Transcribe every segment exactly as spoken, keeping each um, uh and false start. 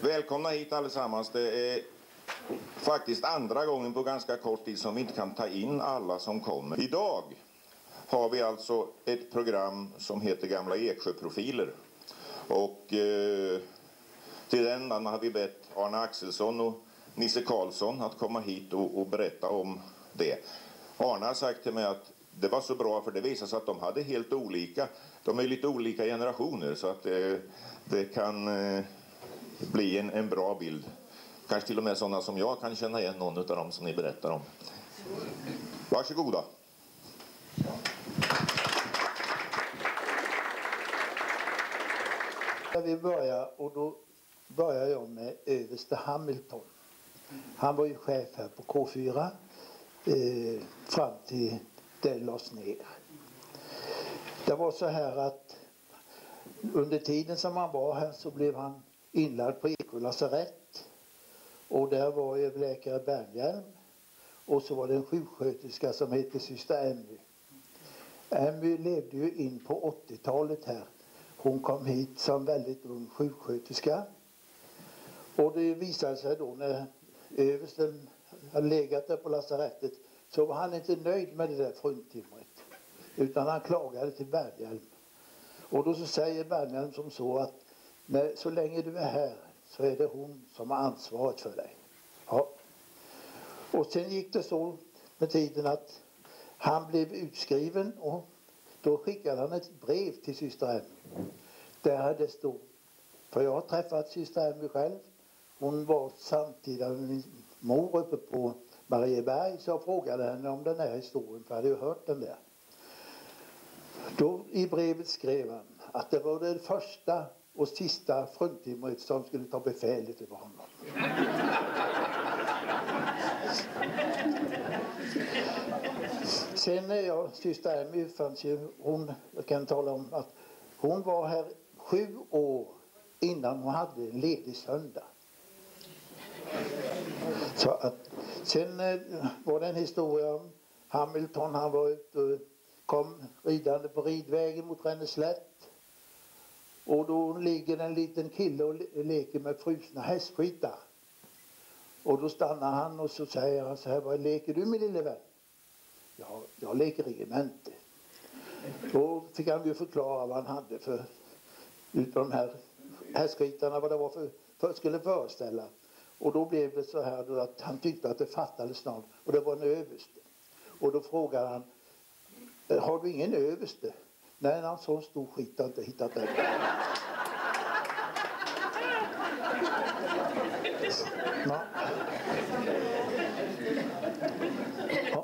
Välkomna hit allesammans. Det är faktiskt andra gången på ganska kort tid som vi inte kan ta in alla som kommer. Idag har vi alltså ett program som heter Gamla Eksjöprofiler. Och eh, till den har vi bett Arne Axelsson och Nisse Karlsson att komma hit och, och berätta om det. Arne har sagt till mig att det var så bra för det visar sig att de hade helt olika. De är lite olika generationer så att eh, det kan eh, bli en, en bra bild. Kanske till och med sådana som jag kan känna igen någon av dem som ni berättar om. Varsågoda. Vi börjar och då börjar jag med överste Hamilton. Han var ju chef här på K fyra eh, fram till det lades ner. Det var så här att under tiden som han var här så blev han inlagd på Eksjö lasarett. Och där var överläkare Bernhjelm. Och så var det en sjuksköterska som hette syster Emmy. Emmy levde ju in på åttiotalet här. Hon kom hit som väldigt ung sjuksköterska. Och det visade sig då när översten hade legat där på lasarettet så var han inte nöjd med det där fruntimret. Utan han klagade till Bernhjelm. Och då så säger Bernhjelm som så att när, så länge du är här så är det hon som har ansvaret för dig. Ja. Och sen gick det så med tiden att han blev utskriven och då skickade han ett brev till syster Emmy. Där det stod, för jag har träffat syster Emmy själv. Hon var samtida med min mor uppe på Marieberg så jag frågade henne om den här historien för jag hade ju hört den där. Då i brevet skrev han att det var det första och sista fruntimret som skulle ta befälet över honom. Sen är jag, syster Emmy fanns ju, hon, jag kan tala om att hon var här sju år innan hon hade en ledig söndag. Så att, sen eh, var det en historia om Hamilton, han var ute och kom ridande på ridvägen mot Ränneslätt. Och då ligger en liten kille och le leker med frusna hästskitar. Och då stannar han och så säger han så här, vad leker du med lille vän? Ja, jag leker regemente. Då fick han ju förklara vad han hade för utav de här hästskitarna, vad det var för, för skulle föreställa. Och då blev det så här då att han tyckte att det fattades snart. Och det var en överste. Och då frågade han, har du ingen överste? Nej, han så stor skit har inte hittat det. Ja. Ja.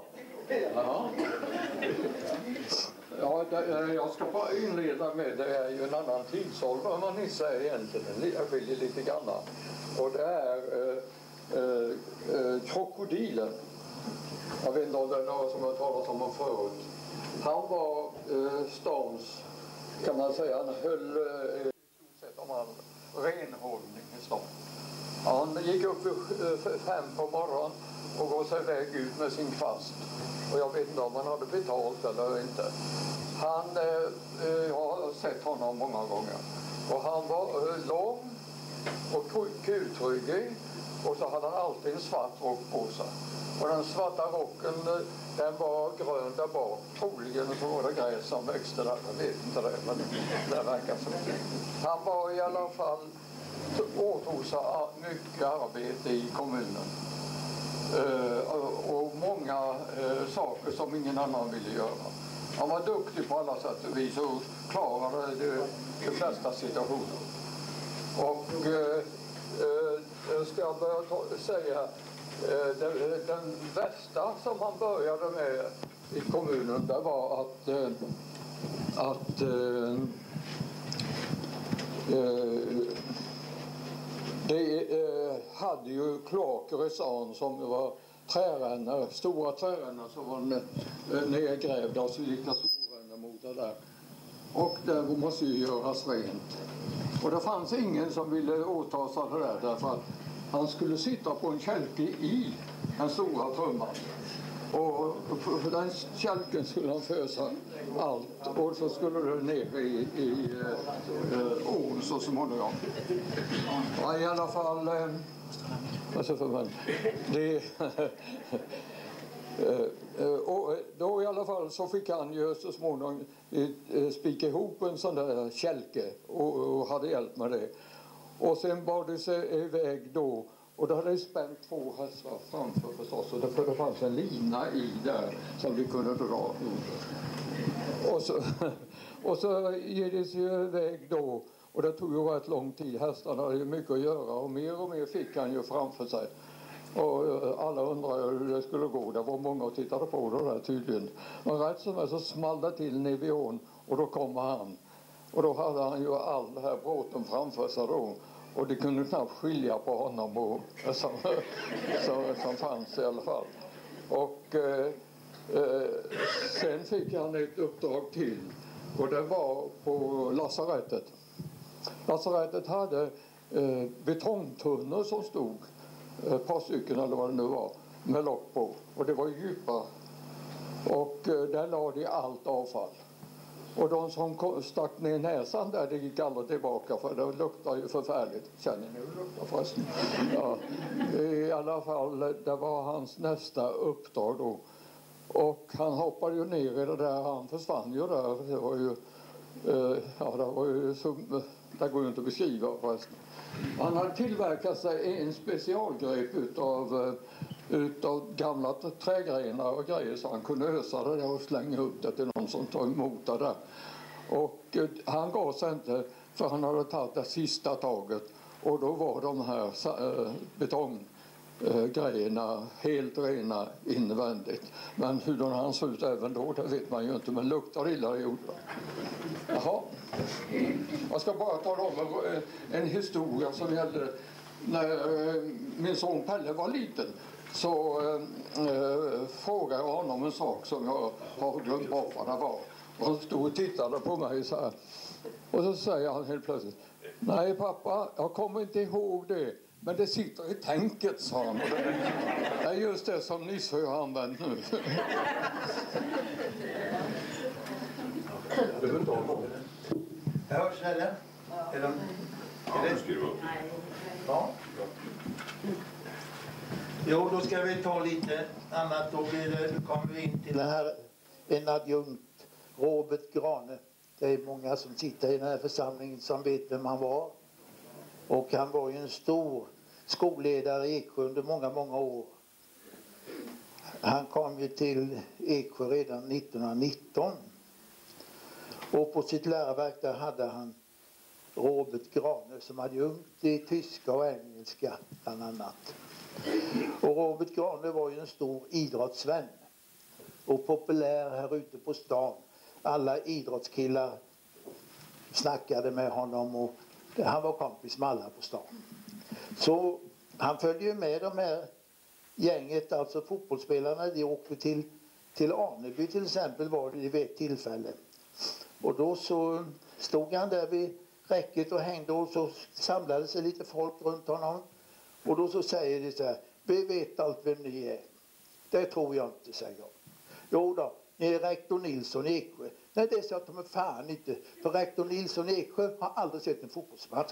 Ja, det, jag ska bara inleda med, det är ju en annan tidsålder man inte säger egentligen, jag skiljer lite grann. Och det är eh, eh, eh, krokodilen. Jag vet inte om det är några som har talat om honom förut. Han var eh, stans, kan man säga, han höll eh, i stort sett om han renhållning i stan. Han gick upp vid fem på morgonen och gav sig iväg ut med sin kvast. Och jag vet inte om han hade betalt eller inte. Han, eh, jag har sett honom många gånger. Och han var eh, lång och kutryggig. Och så hade han alltid en svart rock på sig. Och den svarta rocken, den var grön där bak. Troligen så var det gräs som växte där. Jag vet inte det, men det verkar så. Han var i alla fall åtog sig mycket arbete i kommunen. Uh, och många uh, saker som ingen annan ville göra. Han var duktig på alla sätt och vis och klarade de, de flesta situationer. Och uh, uh, jag ska börja ta, säga uh, den, den värsta som han började med i kommunen, det var att uh, att uh, uh, det eh, hade ju kloaker i stan som var trärännor, stora trärännor som var nedgrävda och så gick det storrännor mot det där. Och det måste ju göras rent. Och det fanns ingen som ville åta sig det där därför att han skulle sitta på en kälke i den stora trumman. Och för den kälken skulle han fösa allt och så skulle det ner i, i äh, ån så småningom. Ja, i alla fall, äh, alltså för man, det och då i alla fall så fick han ju så småningom spika ihop en sån där kälke och, och hade hjälp med det. Och sen bar det sig iväg då och då hade det spänt två hästar framför förstås och det fanns en lina i där som vi kunde dra. Och så, och så ger det sig iväg då och det tog ju rätt lång tid. Hästarna hade ju mycket att göra och mer och mer fick han ju framför sig. Och alla undrade hur det skulle gå. Det var många och tittade på det där tydligen. Men rätt som är så small det till nere vid ån och då kommer han. Och då hade han ju all det här bråten framför sig då. Och det kunde knappt skilja på honom och som, som, som fanns i alla fall. Och eh, eh, sen fick han ett uppdrag till. Och det var på lasarettet. Lasarettet hade eh, betongtunnor som stod. Ett par stycken eller vad det nu var. Med lock på. Och det var djupa. Och eh, där lade de allt avfall. Och de som kom, stack ner näsan där, det gick aldrig tillbaka för det luktar ju förfärligt. Känner ni hur det luktar förresten? Ja. I alla fall, det var hans nästa uppdrag då. Och han hoppade ju ner i det där, han försvann ju där. Det var ju, eh, ja det var ju så, det går ju inte att beskriva förresten. Han hade tillverkat sig en specialgrepp utav, utav gamla trägrenar och grejer så han kunde ösa det där och slänga upp det till någon som tar emot det där. Och eh, han gav sig inte för han hade tagit det sista taget och då var de här eh, betonggrejerna helt rena invändigt. Men hur de han såg ut även då, det vet man ju inte, men luktar illa det gjorde det. Jaha. Jag ska bara tala om en, en historia som gällde när min son Pelle var liten. Så eh, frågade jag honom en sak som jag har glömt bort vad det var. Och han stod och tittade på mig så här. Och så säger han helt plötsligt: nej pappa, jag kommer inte ihåg det. Men det sitter i tänket, sa han. Det är just det som Nisse har använt nu. Jag hörs eller? Är de... Ja, nu ska du upp. Ja. Jo, då ska vi ta lite annat. Då blir det, nu kommer vi in till den här, en adjunkt, Robert Grane. Det är många som sitter i den här församlingen som vet vem han var. Och han var ju en stor skolledare i Eksjö under många, många år. Han kom ju till Eksjö redan nittonhundranitton. Och på sitt läroverk där hade han Robert Grane som adjunkt i tyska och engelska bland annat. Och Robert Grane var ju en stor idrottsvän och populär här ute på stan. Alla idrottskillar snackade med honom och han var kompis med alla på stan. Så han följde ju med de här gänget, alltså fotbollsspelarna, de åkte till, till Arneby till exempel var det vid ett tillfälle. Och då så stod han där vid räcket och hängde och så samlade sig lite folk runt honom. Och då så säger de så här: vi vet allt vem ni är. Det tror jag inte, säger jag. Jo då, ni är rektor Nilsson i Eksjö. Nej, det är så att de är fan inte. För rektor Nilsson i Eksjö har aldrig sett en fotbollsmatch.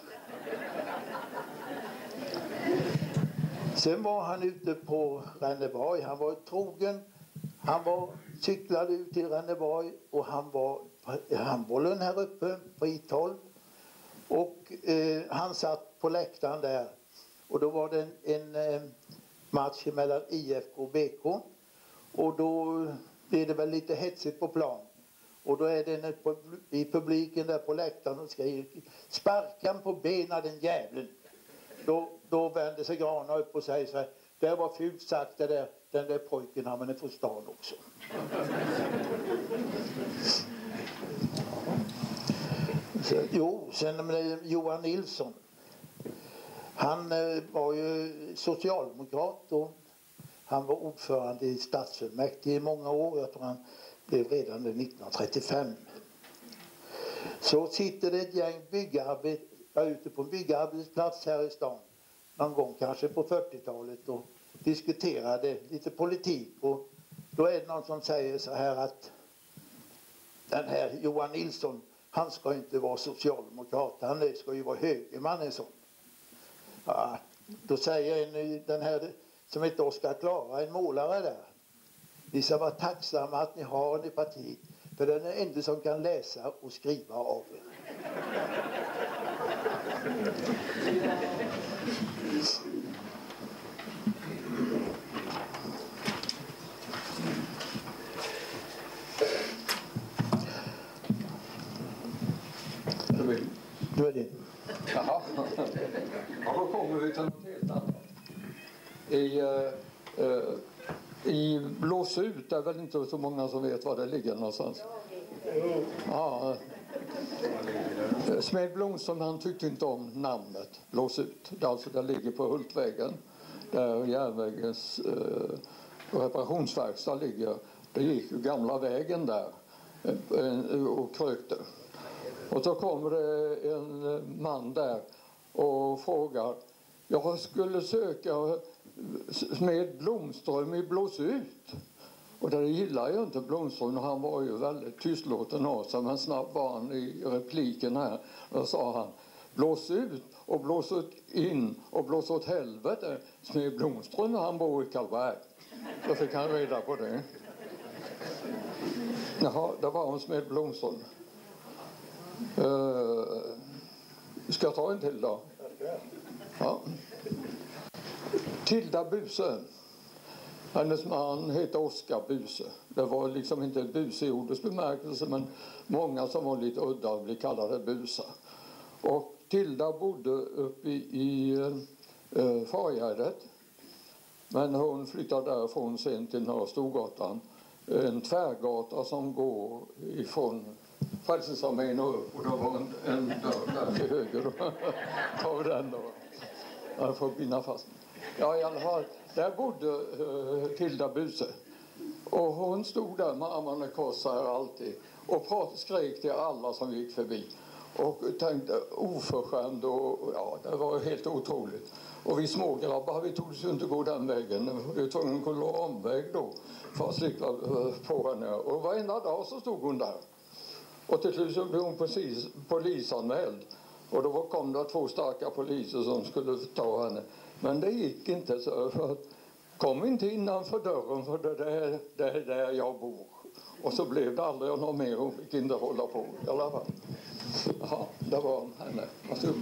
Sen var han ute på Ränneborg. Han var trogen. Han var cyklade ut till Ränneborg och han var på handbollen här uppe på I tolv. Och eh, han satt på läktaren där. Och då var det en, en eh, match mellan I F K och B K. Och då blir det väl lite hetsigt på plan. Och då är det en i publiken där på läktaren och skriver: sparkan på benen den jävlen. Då, då vänder sig Grana upp och säger så här: det var fult sagt det där, den där pojken har man en förstånd också. Så, jo, sen med Johan Nilsson. Han eh, var ju socialdemokrat och han var ordförande i stadsfullmäktige i många år. Jag tror han blev redan nittonhundratrettiofem. Så sitter det ett gäng byggarbetare ute på en byggarbetsplats här i stan. Någon gång kanske på fyrtiotalet och diskuterade lite politik och Då är det någon som säger så här att den här Johan Nilsson, han ska inte vara socialdemokrat, han ska ju vara högerman en sån. Ja, då säger en, den här som heter Oskar Klara, en målare där. Ni ska vara tacksamma att ni har en i partiet, för den är den enda som kan läsa och skriva av er. Du är det. Jaha. Ja, då kommer vi till något helt annat. I, uh, uh, i Blåsut är väl inte så många som vet var det ligger någonstans. Ja. Smed Blomström, han tyckte inte om namnet Blåsut. Det, alltså, det ligger på Hultvägen där järnvägens uh, reparationsverkstad ligger. Det gick ju gamla vägen där uh, och krökte. Och så kommer det en man där och frågar, jag skulle söka Smed Blomström i Blåsut. Och det gillar ju inte Blomström, och han var ju väldigt tystlåten av sig, men snabbt var han i repliken här. Då sa han, blås ut och blås ut in och blås åt helvete. Smed Blomström, han bor i Karlberg. Så fick han reda på det. Jaha, det var om Smed Blomström. Uh, ska jag ta en till då? Ja. Tilda Buse. Hennes man heter Oskar Buse. Det var liksom inte ett buse i ordets bemärkelse, men många som var lite udda blev kallade busa. Och Tilda bodde uppe i, i uh, Fargärdet. Men hon flyttade därifrån sen till Norra Storgatan. En tvärgata som går ifrån Frälsningsarmén och upp, och det var en, en dörr där till höger. Ta den då. Jag får binda fast. Ja, i alla fall, där bodde uh, Tilda Buse. Och hon stod där med armarna i kors här alltid och prat, skrek till alla som gick förbi. Och tänkte oförskämd, och ja, det var helt otroligt. Och vi smågrabbar, vi tog oss inte gå den vägen. Vi var tvungna att gå omväg då för att slippa uh, på henne. Och varenda dag så stod hon där. Och till slut så blev hon precis polisanmäld. Och då kom det två starka poliser som skulle ta henne. Men det gick inte, så för kom inte innanför dörren, för det är, det är där jag bor. Och så blev det aldrig något mer, hon fick inte hålla på i alla fall. Jaha, det var henne. Varsågod.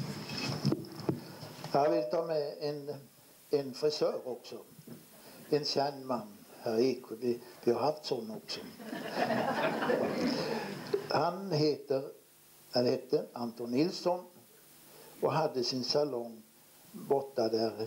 Jag vill ta med en, en frisör också. En känd man här i Eksjö. Vi, vi har haft sån också. Han heter, han heter Anton Nilsson och hade sin salong borta där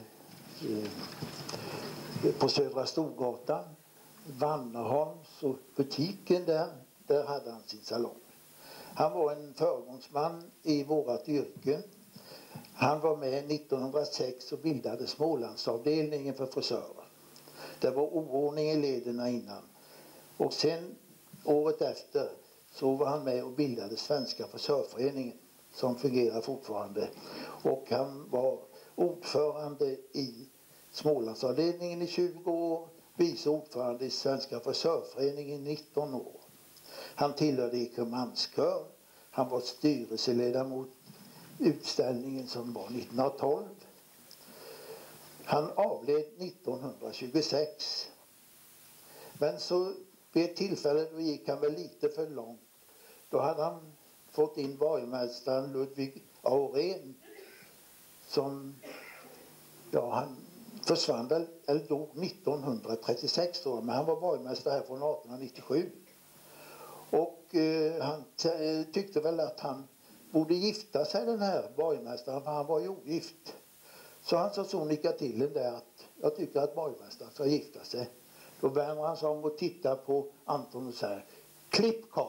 eh, på Södra Storgatan. Vannerholms och butiken där, där hade han sin salong. Han var en föregångsman i vårat yrke. Han var med nittonhundrasex och bildade Smålandsavdelningen för frisörer. Det var oordning i lederna innan. Och sen året efter så var han med och bildade Svenska frisörföreningen, som fungerar fortfarande. Och han var ordförande i Smålandsavdelningen i tjugo år, vice ordförande i Svenska frisörföreningen i nitton år. Han tillhörde Ekermanskör. Han var styrelseledamot utställningen som var nittonhundratolv. Han avled nittonhundratjugosex. Men så vid ett tillfälle då gick han väl lite för långt. Då hade han fått in borgmästaren Ludvig Aurén, som, ja, han försvann väl, eller dog nittonhundratrettiosex då, men han var borgmästare här från arton nittiosju. Och eh, han tyckte väl att han borde gifta sig, den här borgmästaren, för han var ju ogift. Så han sa sonika till den där att jag tycker att borgmästaren ska gifta sig. Då vänder han sig om och tittar på Anton och säger, klipp karl.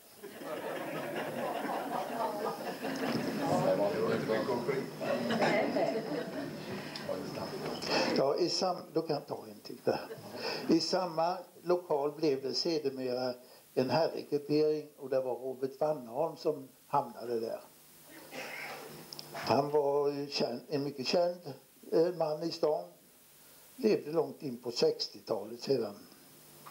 Ja, i sam, då kan jag ta en till där. I samma lokal blev det sedermera en herregruppering, och det var Robert Wannerholm som hamnade där. Han var känd, en mycket känd man i stan. Levde långt in på sextiotalet sedan.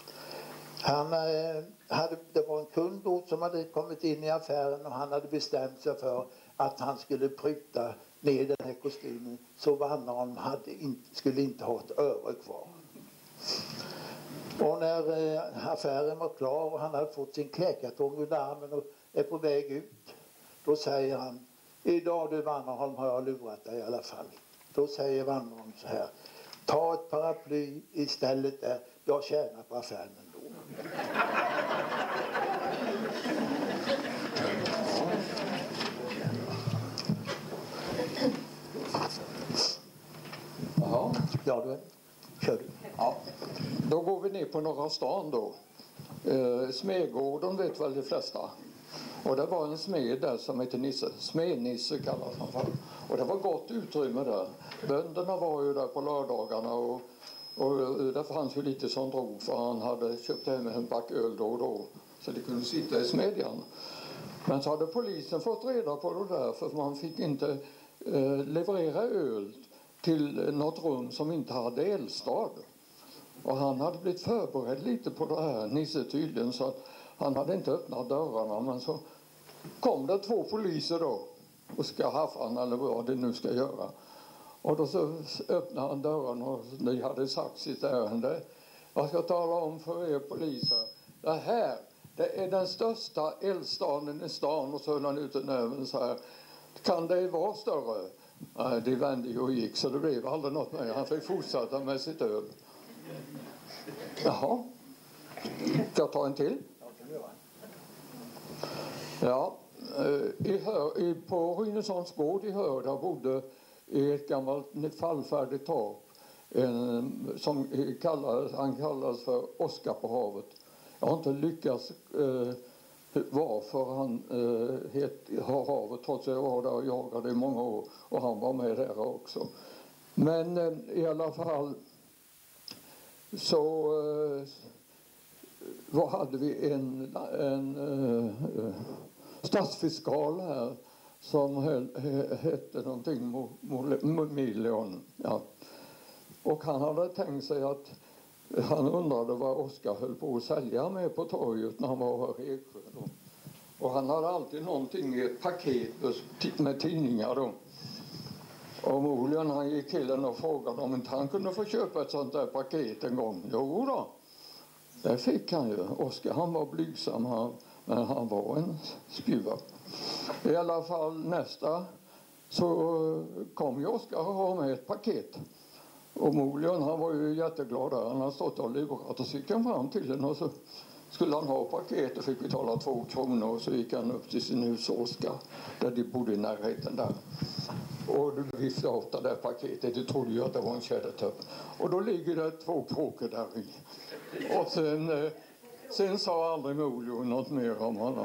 Han eh, hade, det var en kund då som hade kommit in i affären och han hade bestämt sig för att han skulle pruta ner den här kostymen så Wannerholm hade in, skulle inte ha ett öre kvar. Och när eh, affären var klar och han hade fått sin klädkartong under armen och är på väg ut, då säger han: idag du Wannerholm har jag lurat dig i alla fall. Då säger Wannerholm så här: ta ett paraply istället där, jag tjänar på affären ändå. Jaha. Ja, du kör du. Ja. Då går vi ner på Norra stan då. Eh, Smedgården vet väl de flesta. Och det var en smed där som heter Nisse. Smednisse kallas han för. Och det var gott utrymme där. Bönderna var ju där på lördagarna och, och det fanns ju lite som drog för han hade köpt hem en back öl då och då. Så det kunde sitta i smedjan. Men så hade polisen fått reda på det där för man fick inte eh, leverera öl till något rum som inte hade eldstad. Och han hade blivit förberedd lite på det här, Nisse tydligen, så att han hade inte öppnat dörrarna. Men så kom det två poliser då och ska haffa han eller vad det nu ska göra. Och då så öppnade han dörren och de hade sagt sitt ärende. Jag ska tala om för er poliser, det här, det är den största eldstaden i stan. Och så höll han ut en näven så här, kan det vara större? Nej, det vände ju och gick så det blev aldrig något mer. Han fick fortsätta med sitt öl. Jaha. Ska jag ta en till? Ja, i Hör, i, på Rynäsons gård i Hörda bodde i ett gammalt fallfärdigt torp en, som kallades, han kallades för Oskar på havet. Jag har inte lyckats eh, varför han eh, het, har havet trots att jag var där och jagade i många år och han var med där också. Men eh, i alla fall så eh, vad hade vi en, en eh, stadsfiskal här som hette någonting Million. Ja. Och han hade tänkt sig att han undrade vad Oskar höll på att sälja med på torget när han var här i Eksjö då. Och han hade alltid någonting i ett paket med tidningar då. Och Molian han gick killen och frågade om inte han kunde få köpa ett sånt där paket en gång. Jo då. Det fick han ju. Oskar han var blygsam han, men han var en skruva. I alla fall nästa så kom ju Oskar och ha med ett paket. Och Molian han var ju jätteglad där. Han hade stått och lurat och så gick han fram till den och så skulle han ha paket och fick betala två kronor och så gick han upp till sin hus Oskar där de bodde i närheten där. Och du viftade av det där paketet, du trodde ju att det var en tjädertupp. Och då ligger det två kråkor där i. Och sen, sen sa aldrig Molian något mer om honom.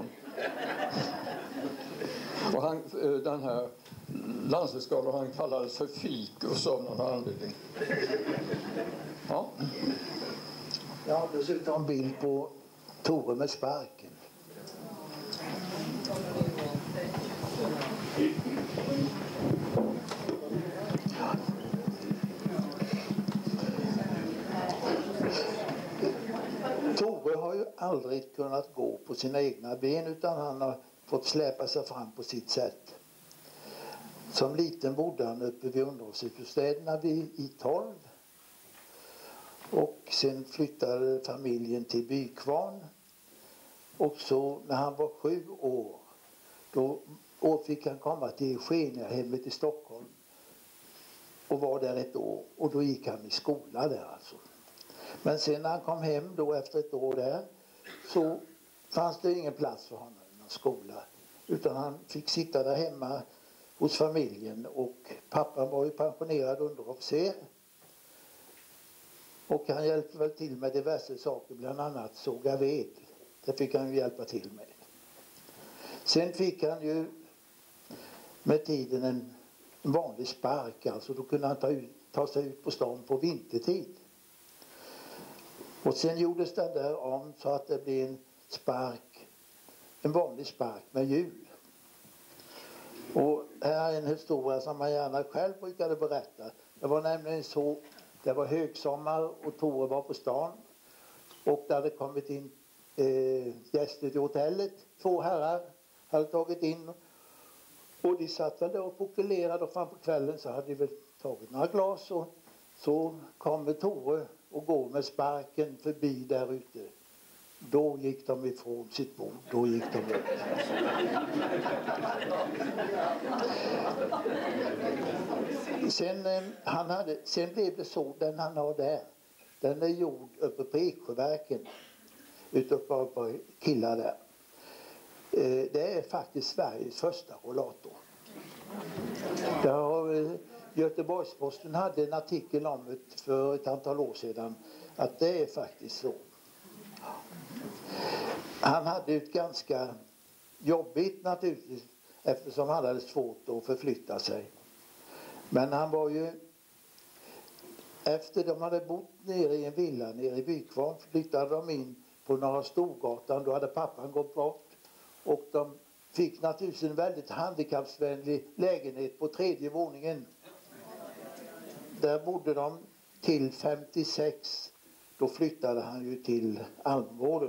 Och han, den här landslagsskalan han kallades för fikus av någon anledning. Ja. Jag har dessutom en bild på Tore med sparken. Tore har ju aldrig kunnat gå på sina egna ben utan han har fått släpa sig fram på sitt sätt. Som liten bodde han uppe vid underhållsbostäderna vid I tolv. Och sen flyttade familjen till Bykvarn. Och så när han var sju år, då fick han komma till Skeniahemmet i Stockholm. Och var där ett år. Och då gick han i skola där alltså. Men sen när han kom hem då efter ett år där, så fanns det ingen plats för honom i någon skola. Utan han fick sitta där hemma hos familjen och pappan var ju pensionerad underofficer. Och han hjälpte väl till med diverse saker, bland annat såga ved. Det fick han ju hjälpa till med. Sen fick han ju med tiden en vanlig spark, alltså då kunde han ta, ut, ta sig ut på stan på vintertid. Och sen gjordes den där om så att det blev en spark, en vanlig spark med hjul. Och här är en historia som man gärna själv brukade berätta. Det var nämligen så, det var högsommar och Tore var på stan. Och det hade kommit in eh, gäster till hotellet. Två herrar hade tagit in. Och de satt väl där och pokulerade, och fram på kvällen så hade de väl tagit några glas. Och så kommer Tore och går med sparken förbi där ute. Då gick de ifrån sitt bord. Då gick de upp. Sen, eh, han hade, sen blev det så, den han har där. Den är gjord uppe på Eksjöverken. Ute på, på killar där. Eh, det är faktiskt Sveriges första rollator. Där har, eh, Göteborgsposten hade en artikel om det för ett antal år sedan. Att det är faktiskt så. Han hade ett ganska jobbigt naturligtvis, eftersom han hade svårt att förflytta sig. Men han var ju, efter de hade bott nere i en villa nere i Bykvarn, flyttade de in på Norra Storgatan. Då hade pappan gått bort. Och de fick naturligtvis en väldigt handikappsvänlig lägenhet på tredje våningen. Där bodde de till femtiosex. Då flyttade han ju till Almgården.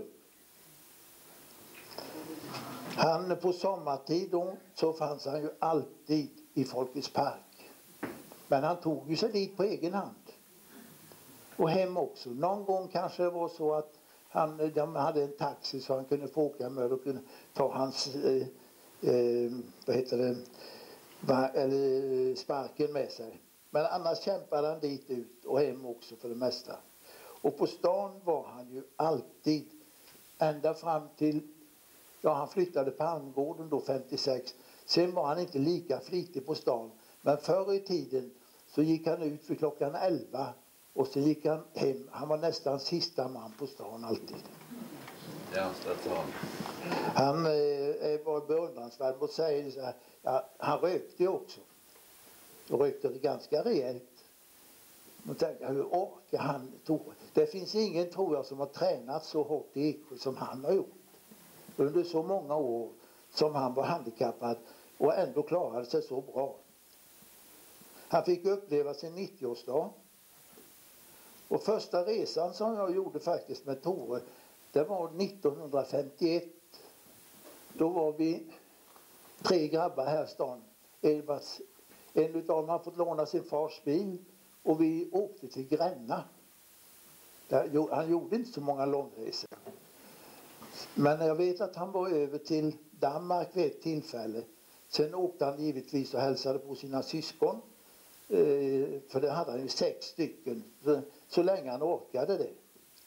Han på sommartid då, så fanns han ju alltid i Folkets park. Men han tog ju sig dit på egen hand. Och hem också. Någon gång kanske det var så att han, de hade en taxi så han kunde få åka med och kunde ta hans eh, eh, vad heter det, va, eller sparken med sig. Men annars kämpade han dit ut och hem också för det mesta. Och på stan var han ju alltid, ända fram till, ja han flyttade på Almgården då femtiosex. Sen var han inte lika flitig på stan. Men förr i tiden så gick han ut för klockan elva och så gick han hem. Han var nästan sista man på stan alltid. Ja, han eh, var beundransvärd och säger så här, ja, han rökte ju också. Och rökte det ganska rejält. Och tänkte, hur orkar han? Det finns ingen, tror jag, som har tränat så hårt i Eksjö som han har gjort. Under så många år som han var handikappad och ändå klarade sig så bra. Han fick uppleva sin nittioårsdag. Och första resan som jag gjorde faktiskt med Tore, det var nittonhundrafemtioett. Då var vi tre grabbar här i stan. En utav dem har fått låna sin fars bil och vi åkte till Gränna. Där, han gjorde inte så många långresor. Men jag vet att han var över till Danmark vid ett tillfälle. Sen åkte han givetvis och hälsade på sina syskon. Eh, för det hade han ju sex stycken. Så, så länge han orkade det.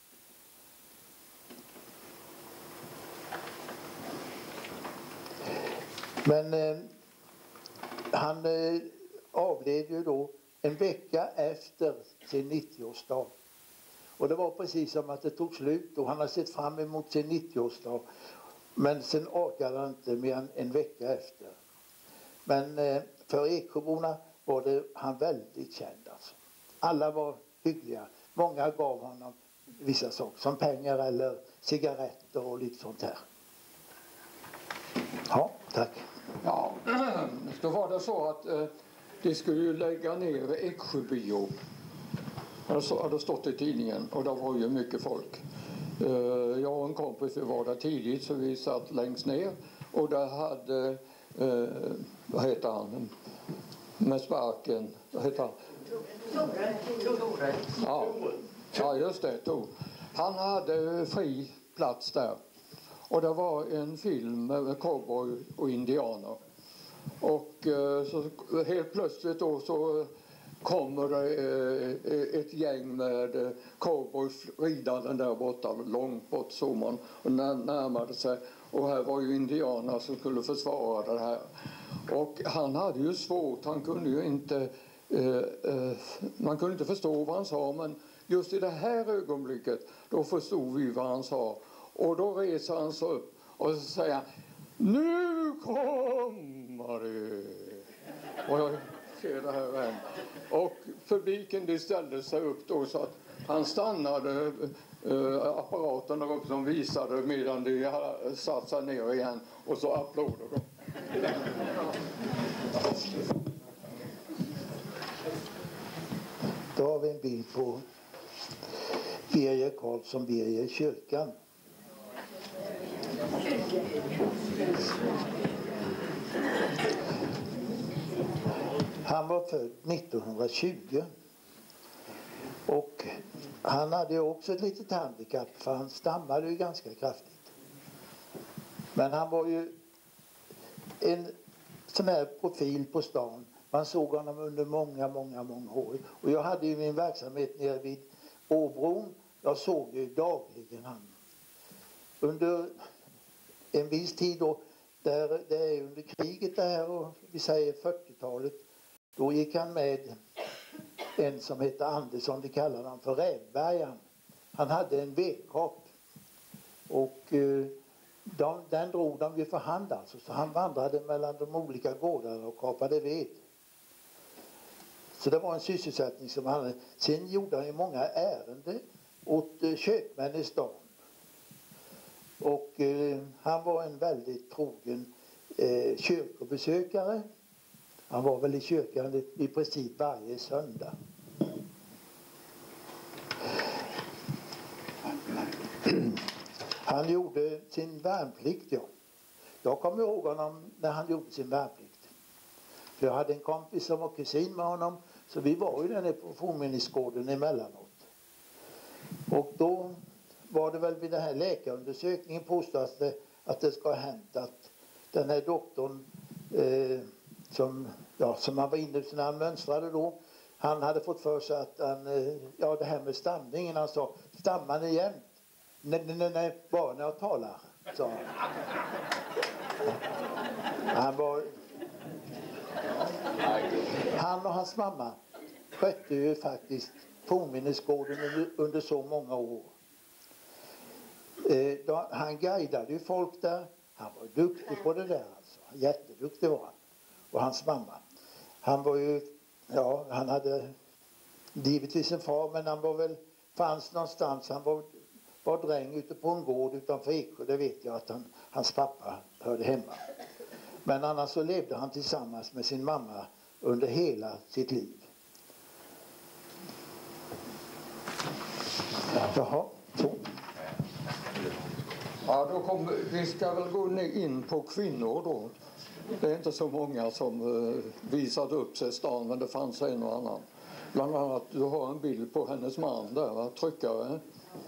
Men eh, han eh, avled ju då en vecka efter sin nittioårsdag. Och det var precis som att det tog slut och han har sett fram emot sin nittioårsdag. Men sen orkade han inte mer än en vecka efter. Men eh, för Eksjöborna var det han väldigt känd alltså. Alla var hyggliga. Många gav honom vissa saker som pengar eller cigaretter och lite sånt här. Ja, tack. Ja, då var det så att eh, de skulle ju lägga ner Eksjö bio. Det hade stått i tidningen och det var ju mycket folk. Eh, jag och en kompis vi var där tidigt så vi satt längst ner och där hade, eh, vad heter han, med sparken, vad heter han? Tore. Tore. Ja, ja just det, Tore. Han hade fri plats där. Och det var en film med cowboy och indianer. Och eh, så helt plötsligt då så kommer det eh, ett gäng med eh, cowboys ridande där borta, långt bort såg man och närmade sig. Och här var ju indianer som skulle försvara det här. Och han hade ju svårt, han kunde ju inte, eh, eh, man kunde inte förstå vad han sa, men just i det här ögonblicket då förstod vi vad han sa. Och då reser han sig upp och så säger han, nu kommer det. Och jag ser det här än. Och publiken de ställde sig upp då så att han stannade äh, apparaten där uppe som visade medan de satt sig ner igen. Och så applåder de. Då har vi en bild på Birger Karlsson Birger kyrkan. Han var född nittonhundratjugo och han hade ju också ett litet handikapp för han stammade ju ganska kraftigt. Men han var ju en sån här profil på stan. Man såg honom under många, många, många år. Och jag hade ju min verksamhet nere vid Åbron. Jag såg ju dagligen han. Under en viss tid då, där det är under kriget där och vi säger fyrtiotalet, då gick han med en som heter Andersson, det kallar han för Rävbergan. Han hade en vedkap och eh, de, den drog de ju för hand alltså, så han vandrade mellan de olika gårdarna och kapade ved. Så det var en sysselsättning som han hade. Sen gjorde han ju många ärenden åt eh, köpmän i stan. Och eh, han var en väldigt trogen eh, kyrkobesökare. Han var väl i kyrkan i, i princip varje söndag. Han gjorde sin värnplikt, ja. Jag kommer ihåg honom när han gjorde sin värnplikt. För jag hade en kompis som var kusin med honom, så vi var ju där nere på fornminnesgården emellanåt. Och då var det väl vid den här läkarundersökningen påstås det att det ska ha hänt att den här doktorn eh, som, ja, som han var inne när han mönstrade då, han hade fått för sig att han, eh, ja det här med stamningen, han sa, stammar ni igen? Nej, nej, nej, bara när jag talar, sa han. Han var, han och hans mamma skötte ju faktiskt fornminnesgården under, under så många år. Eh, då, han guidade ju folk där. Han var duktig på det där alltså. Jätteduktig var han. Och hans mamma. Han var ju, ja han hade givetvis en far, men han var väl, fanns någonstans, han var, var dräng ute på en gård utanför Eksjö. Det vet jag att han, hans pappa hörde hemma. Men annars så levde han tillsammans med sin mamma under hela sitt liv. Jaha, så. Ja, då kom, vi ska väl gå in på kvinnor då. Det är inte så många som uh, visade upp sig i stan, men det fanns en och annan. Bland annat, du har en bild på hennes man där, va? Tryckare.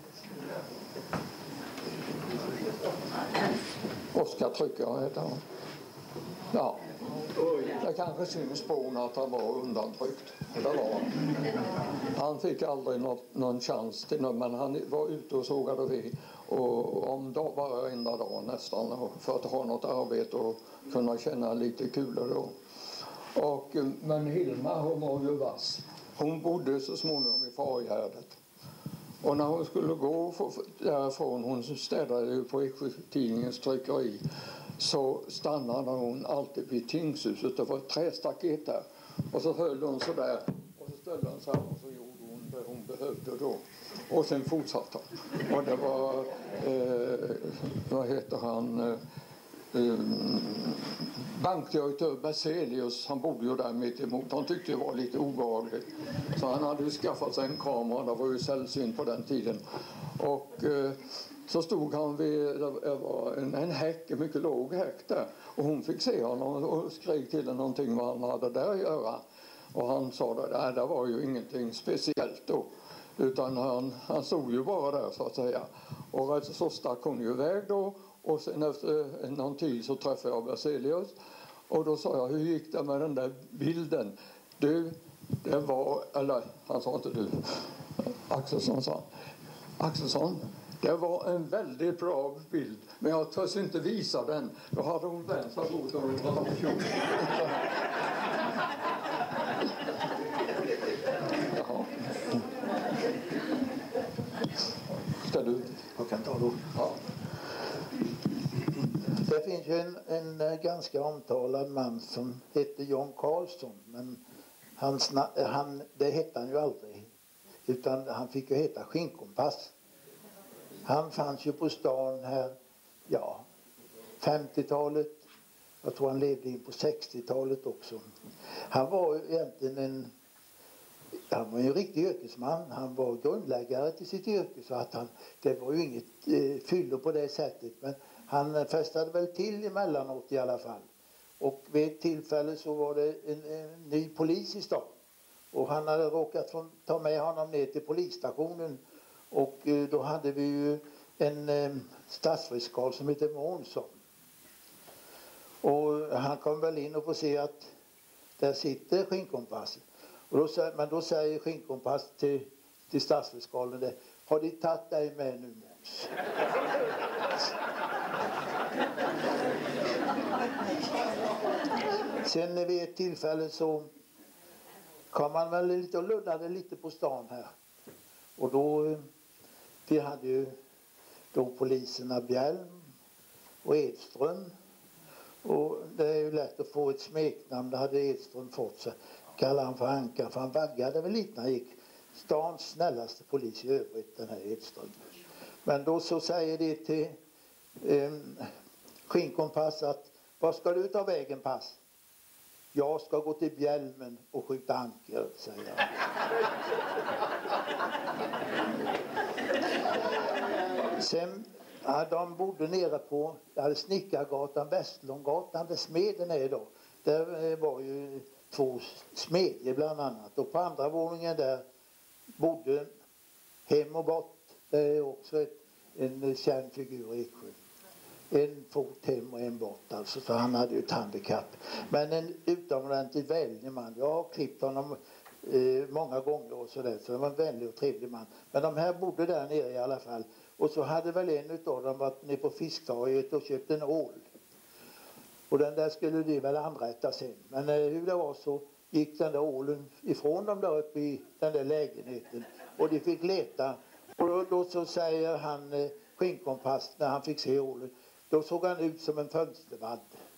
Oskar Tryckare heter han. Ja. Det kanske syns på hon att han var undantryckt. Det var han. Han fick aldrig något, någon chans till något, men han var ute och sågade ved. Och om dag, varenda dag nästan, för att ha något arbete och kunna känna lite kulor då. Och, men Hilma, hon var ju vass. Hon bodde så småningom i Fargärdet. Och när hon skulle gå därifrån, hon städade ju på Eksjö-tidningens tryckeri, så stannade hon alltid vid tingshuset. Det var ett trästaket där. Och så höll hon så där. Och så ställde hon sig och så gjorde hon det hon behövde då. Och sen fortsatte hon. Och det var, eh, vad heter han, eh, bankdirektör Berzelius, han bodde ju där mitt emot. Han tyckte det var lite obehagligt. Så han hade ju skaffat sig en kamera, det var ju sällsynt på den tiden. Och eh, så stod han vid, det var en, en häck, en mycket låg häck där. Och hon fick se honom och skrek till honom någonting vad han hade där att göra. Och han sa det, nej det var ju ingenting speciellt då. Utan han, han stod ju bara där så att säga. Och så stack hon ju iväg då. Och sen efter någon tid så träffade jag Berzelius. Och då sa jag, hur gick det med den där bilden? Du, det var, eller han sa inte du, Axelsson sa. Axelsson, det var en väldigt bra bild. Men jag törs inte visa den. Då hade hon vänt sig mot och var fjol. Jaha. Ska du? Jag kan ta då. Ja. Det finns ju en, en ganska omtalad man som heter John Karlsson, men hans, han, det hette han ju aldrig, utan han fick ju heta Skinnkompass. Han fanns ju på stan här, ja, femtiotalet, jag tror han levde in på sextiotalet också. Han var ju egentligen en, han var ju en riktig yrkesman. Han var grundläggare till sitt yrke, så att han, det var ju inget eh, fyllo på det sättet. Men han festade väl till emellanåt i alla fall. Och vid ett tillfälle så var det en, en ny polis i stan. Och han hade råkat få ta med honom ner till polisstationen. Och eh, då hade vi ju en eh, stadsfiskal som heter Månsson. Och han kom väl in och får se att där sitter skinnkompassen. Och då, men då säger skinnkompass till, till stadsfiskalen det: har de tagit dig med nu, Måns? Sen vid ett tillfälle så kom man väl lite och luddade lite på stan här. Och då, vi hade ju då poliserna Bjälm och Edström. Och det är ju lätt att få ett smeknamn, det hade Edström fått, så kallade han för Anka, för han vaggade väl lite när han gick. Stans snällaste polis i övrigt, den här Edström. Men då så säger det till eh, skinnkompass att: vad ska du ta vägen, pass? Jag ska gå till Bjälmen och skjuta anker, säger han. Sen, ja, de bodde nere på, det hade Snickargatan, Västlånggatan, där smeden är idag. Där var ju två smedjor bland annat. Och på andra våningen där bodde Hem och Bort. Det är också ett, en känd figur i Eksjö. En fot hem och en bort, alltså, så han hade ju ett handikapp. Men en utomordentligt vänlig man. Jag har klippt honom eh, många gånger och sådär, så det var en vänlig och trevlig man. Men de här bodde där nere i alla fall. Och så hade väl en utav dem varit nere på Fisktorget och köpt en ål. Och den där skulle de väl anrätta sen. Men eh, hur det var så gick den där ålen ifrån dem där uppe i den där lägenheten. Och de fick leta. Och då, då så säger han eh, skinnkompass när han fick se ålen: då såg han ut som en fönstervadd.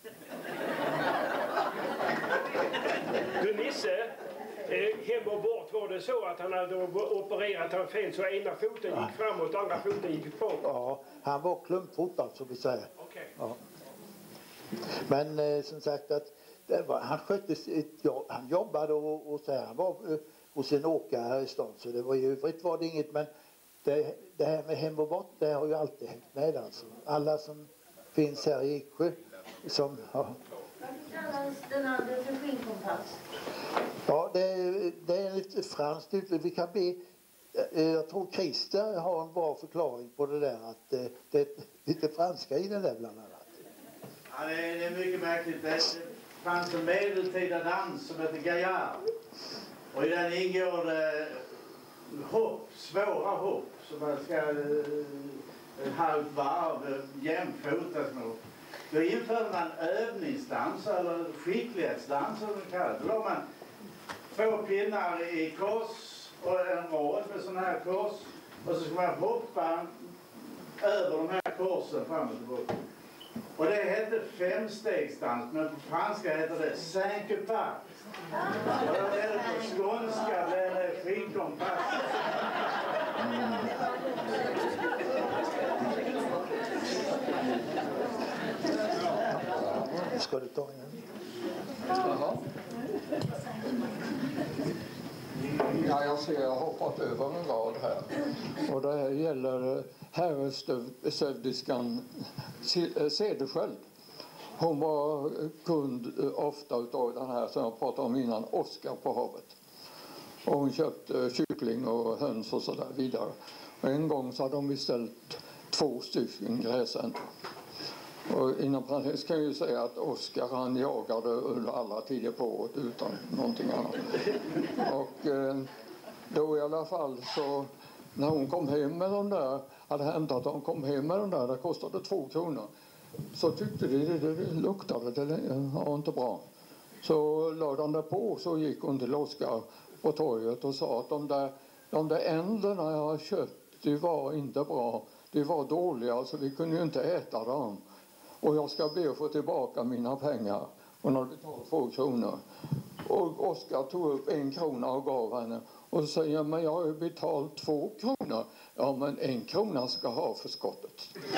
Du Nisse, eh, Hem och Bort, var det så att han hade opererat han fel så ena foten gick framåt och andra foten gick bakåt? Ja, han var klumpfotad, så vi säger. Okay. Ja. Men eh, som sagt att det var, han skötte sitt jobb, han jobbade och, och så här, han var eh, hos en åkare här i stan, så det var ju övrigt var det inget, men det, det här med Hem och Bort, det har ju alltid hängt med, alltså. Alla som finns här i Eksjö som har... Varför kallas den andra för skinnkompass? Ja, det, det är lite franskt uttryck. Vi kan be, jag tror Christer har en bra förklaring på det där, att det, det är lite franska i den där bland annat. Ja, det är, det är mycket märkligt. Det fanns en medeltida dans som heter Gaillard. Och i den ingår det hopp, svåra hopp, som man ska ett halvt varv jämfotas mot. Då införde man övningsdans eller skicklighetsdans som det kallas. Då la man två pinnar i kors och en rad med sådana här kors. Och så ska man hoppa över de här korsen fram och tillbaka. Och det hette femstegsdans, men på franska heter det cinq pas. Och då är det på skånska, det är skinnkompass. Ska du ta en? Jaha. Ja, jag ser jag har hoppat över en rad här. Och det här gäller herresövdiskan Cederschiöld. Hon var kund ofta utav den här som jag pratade om innan, Oskar på havet. Och hon köpte kyckling och höns och så där vidare. Och en gång så hade de beställt två stycken gräsänder. Och inom parentes kan jag ju säga att Oskar han jagade under alla tider på året utan någonting annat. Och eh, då i alla fall så när hon kom hem med de där, hade hämtat att hon kom hem med de där, det kostade två kronor. Så tyckte de det, det, det luktade, det var inte bra. Så lördagen på så gick hon till Oskar på torget och sa att de där, de där änderna jag har köpt, de var inte bra. De var dåliga så vi kunde ju inte äta dem. Och jag ska be att få tillbaka mina pengar. Hon hade betalat två kronor. Och Oskar tog upp en krona och gav henne. Och så säger jag, men jag har ju betalt två kronor. Ja, men en krona ska ha för skottet.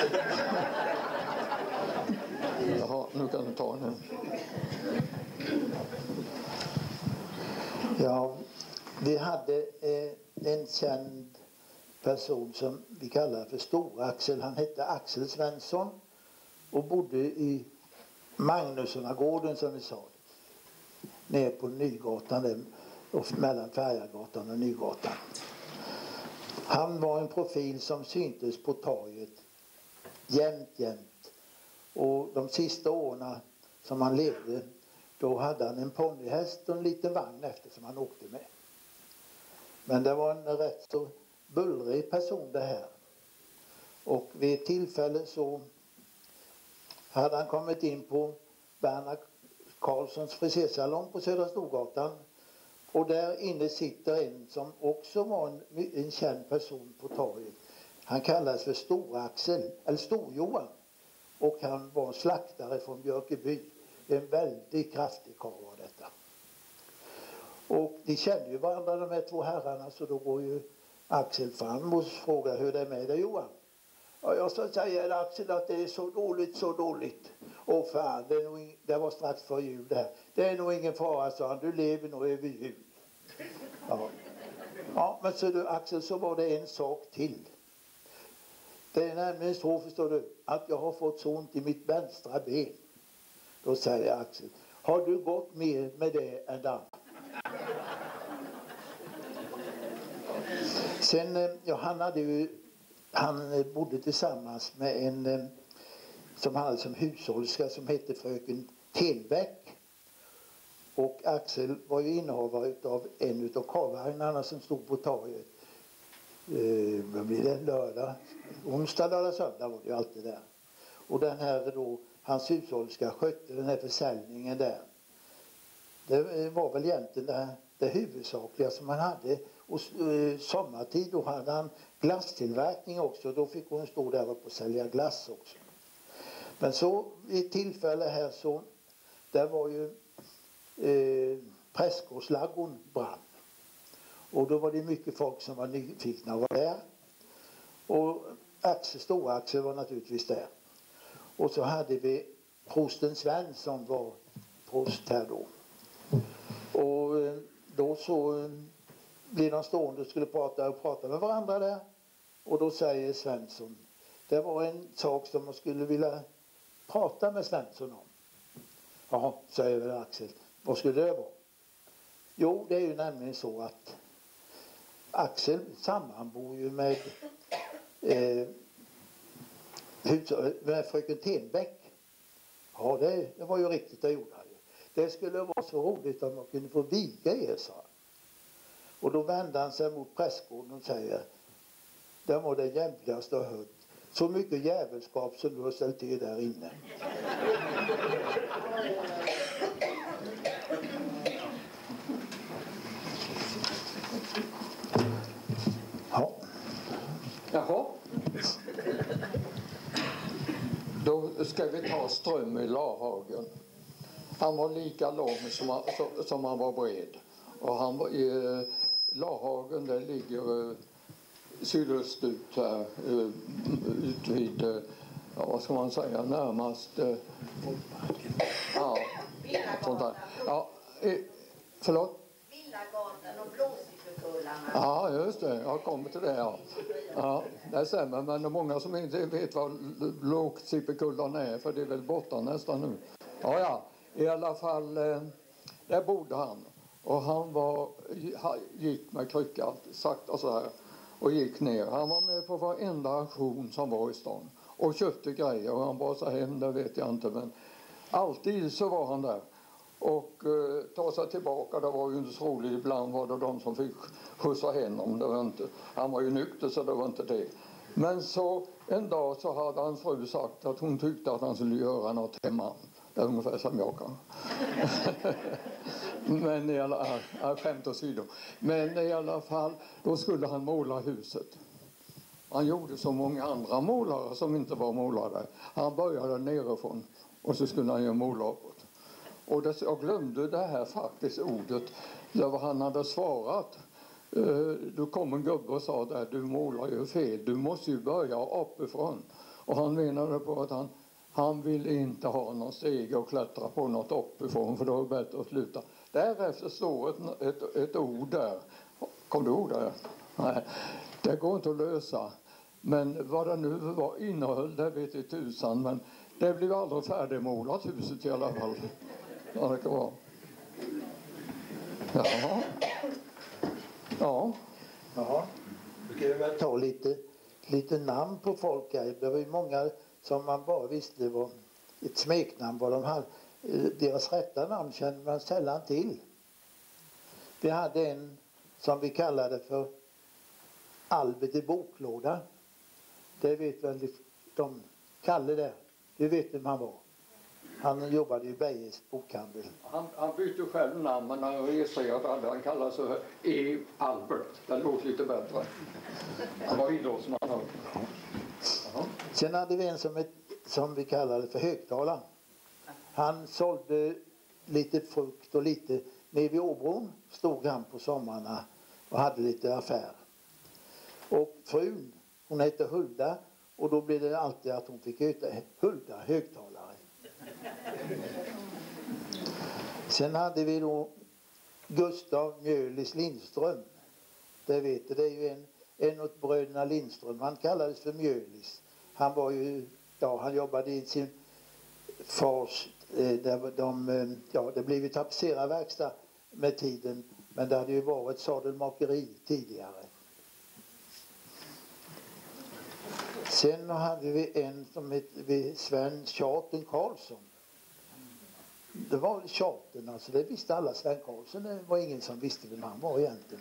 Jaha, nu kan du ta den. Ja, vi hade eh, en känd person som vi kallar för Stor-Axel. Han hette Axel Svensson och bodde i Magnussonagården, som vi sa. Ner på Nygatan, där, och mellan Färjagatan och Nygatan. Han var en profil som syntes på torget jämt, jämt. Och de sista åren som han levde, då hade han en ponnyhäst och en liten vagn efter som han åkte med. Men det var en rätt så bullrig person det här. Och vid ett tillfälle så hade han kommit in på Bernhard Karlssons frisersalong på Södra Storgatan. Och där inne sitter en som också var en, en känd person på torget. Han kallades för Stor-Axel, eller Stor-Johan. Och han var slaktare från Björkeby. En väldigt kraftig karl var detta. Och de kände ju varandra, de här två herrarna, så då går ju Axel fram och frågar hur det är med dig, Johan. Ja, jag så säger Axel att det är så dåligt, så dåligt. Och fan, det, är nog in... det var strax för jul det här. Det är nog ingen fara, sa han, du lever nog över jul. Ja. Ja, men så du Axel, så var det en sak till. Det är nämligen så, förstår du, att jag har fått så ont i mitt vänstra ben. Då säger Axel, har du gått mer med det än det? Sen, ja, han hade ju, han bodde tillsammans med en som han hade som hushållerska som hette fröken Tenbäck. Och Axel var ju innehavare av en utav karvagnarna som stod på torget. Eh, vad blir det? Lördag, onsdag, lördag, söndag var det ju alltid där. Och den här då, hans hushållerska skötte den här försäljningen där. Det var väl egentligen det, det huvudsakliga som han hade. Och eh, sommartid då hade han glasstillverkning också. Då fick hon stå där uppe och sälja glass också. Men så i ett tillfälle här så, där var ju eh, Prästgårdslaggon brann. Och då var det mycket folk som var nyfikna och var där. Och Axel, Stor-Axel var naturligtvis där. Och så hade vi prosten Sven som var prost här då. Och eh, då så eh, blev de stående och skulle prata och prata med varandra där. Och då säger Svensson, det var en sak som man skulle vilja prata med Svensson om. Ja, säger väl Axel. Vad skulle det vara? Jo, det är ju nämligen så att Axel sammanbor ju med, eh, med fröken Tenbäck. Ja, det, det var ju riktigt, det gjorde han ju. Det skulle vara så roligt om man kunde få viga er, sa han. Och då vände han sig mot prästgården och säger, det var det jävligaste jag hört. Så mycket jävelskap som du har ställt till där inne. Ja. Jaha. Då ska vi ta Ström i Lahagen. Han var lika lång som han, som han var bred. Och han var i Lahagen, där ligger sydöstut här, ut vid, ja, vad ska man säga, närmast, ja, sånt där. Ja, förlåt? Villagatan och Blåsiffekullarna. Ja, just det. Jag kommer till det, ja. Ja, det stämmer, men det är många som inte vet vad Blåsiffekullarna är, för det är väl borta nästan nu. Ja, ja, i alla fall, där bodde han. Och han var, gick med krycka, sakta så här, och gick ner. Han var med på varenda aktion som var i stan. Och köpte grejer, och han bara så hem, det vet jag inte, men alltid så var han där. Och eh, ta sig tillbaka, det var ju inte så roligt. Ibland var det de som fick skjutsa honom. Det var inte, han var ju nykter, så det var inte det. Men så en dag så hade hans fru sagt att hon tyckte att han skulle göra något hemma. Det är ungefär som jag kan. Men i alla fall, skämt åsido. Men i alla fall, då skulle han måla huset. Han gjorde så många andra målare som inte var målare. Han började nerifrån och så skulle han göra måla uppåt. Och det, jag glömde det här faktiskt ordet där han hade svarat. Då kom en gubbe och sa där, du målar ju fel, du måste ju börja uppifrån. Och han menade på att han, han ville inte ha någon steg och klättra på något uppifrån, för då är det bättre att sluta. Därefter står ett, ett, ett ord där Kom du ihåg det? Nej, det går inte att lösa. Men vad det nu var innehöll, det vet jag tusan. Men det blev aldrig färdigmålat huset i alla fall. Ja, det kan vara. Jaha. Ja. Jaha. Då ska vi väl ta lite, lite namn på folk här. Det var ju många som man bara visste var ett smeknamn. Vad de hade. Deras rätta namn kände man sällan till. Vi hade en som vi kallade för Albert i boklåda. Det vet väl de, de Kalle där. Du vet vem han var. Han jobbade i Beijes bokhandel. Han, han bytte själv namn, men han registrerade aldrig. Han kallade sig E. Albert. Det låter lite bättre. Han var idrottsman. Sen hade vi en som, ett, som vi kallade för högtalaren. Han sålde lite frukt och lite. Nere vid Åbron stod han på sommarna och hade lite affär. Och frun, hon hette Hulda, och då blev det alltid att hon fick heta Hulda högtalare. Sen hade vi då Gustav Mjölis Lindström. Det vet du, det är ju en, en åt bröderna Lindström. Han kallades för Mjölis. Han var ju, ja, han jobbade i sin fars, eh, där de, eh, ja, det blev ju tapetserarverkstad med tiden. Men det hade ju varit sadelmakeri tidigare. Sen hade vi en som hette Sven Tjaten Karlsson. Det var Tjaten, alltså det visste alla. Sven Karlsson, det var ingen som visste vem han var egentligen.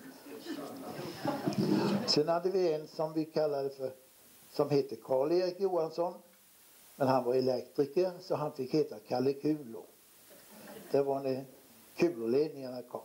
Sen hade vi en som vi kallade för, som hette Karl-Erik Johansson. Men han var elektriker, så han fick heta Kalle Kulo. Det var när kuloledningarna kom.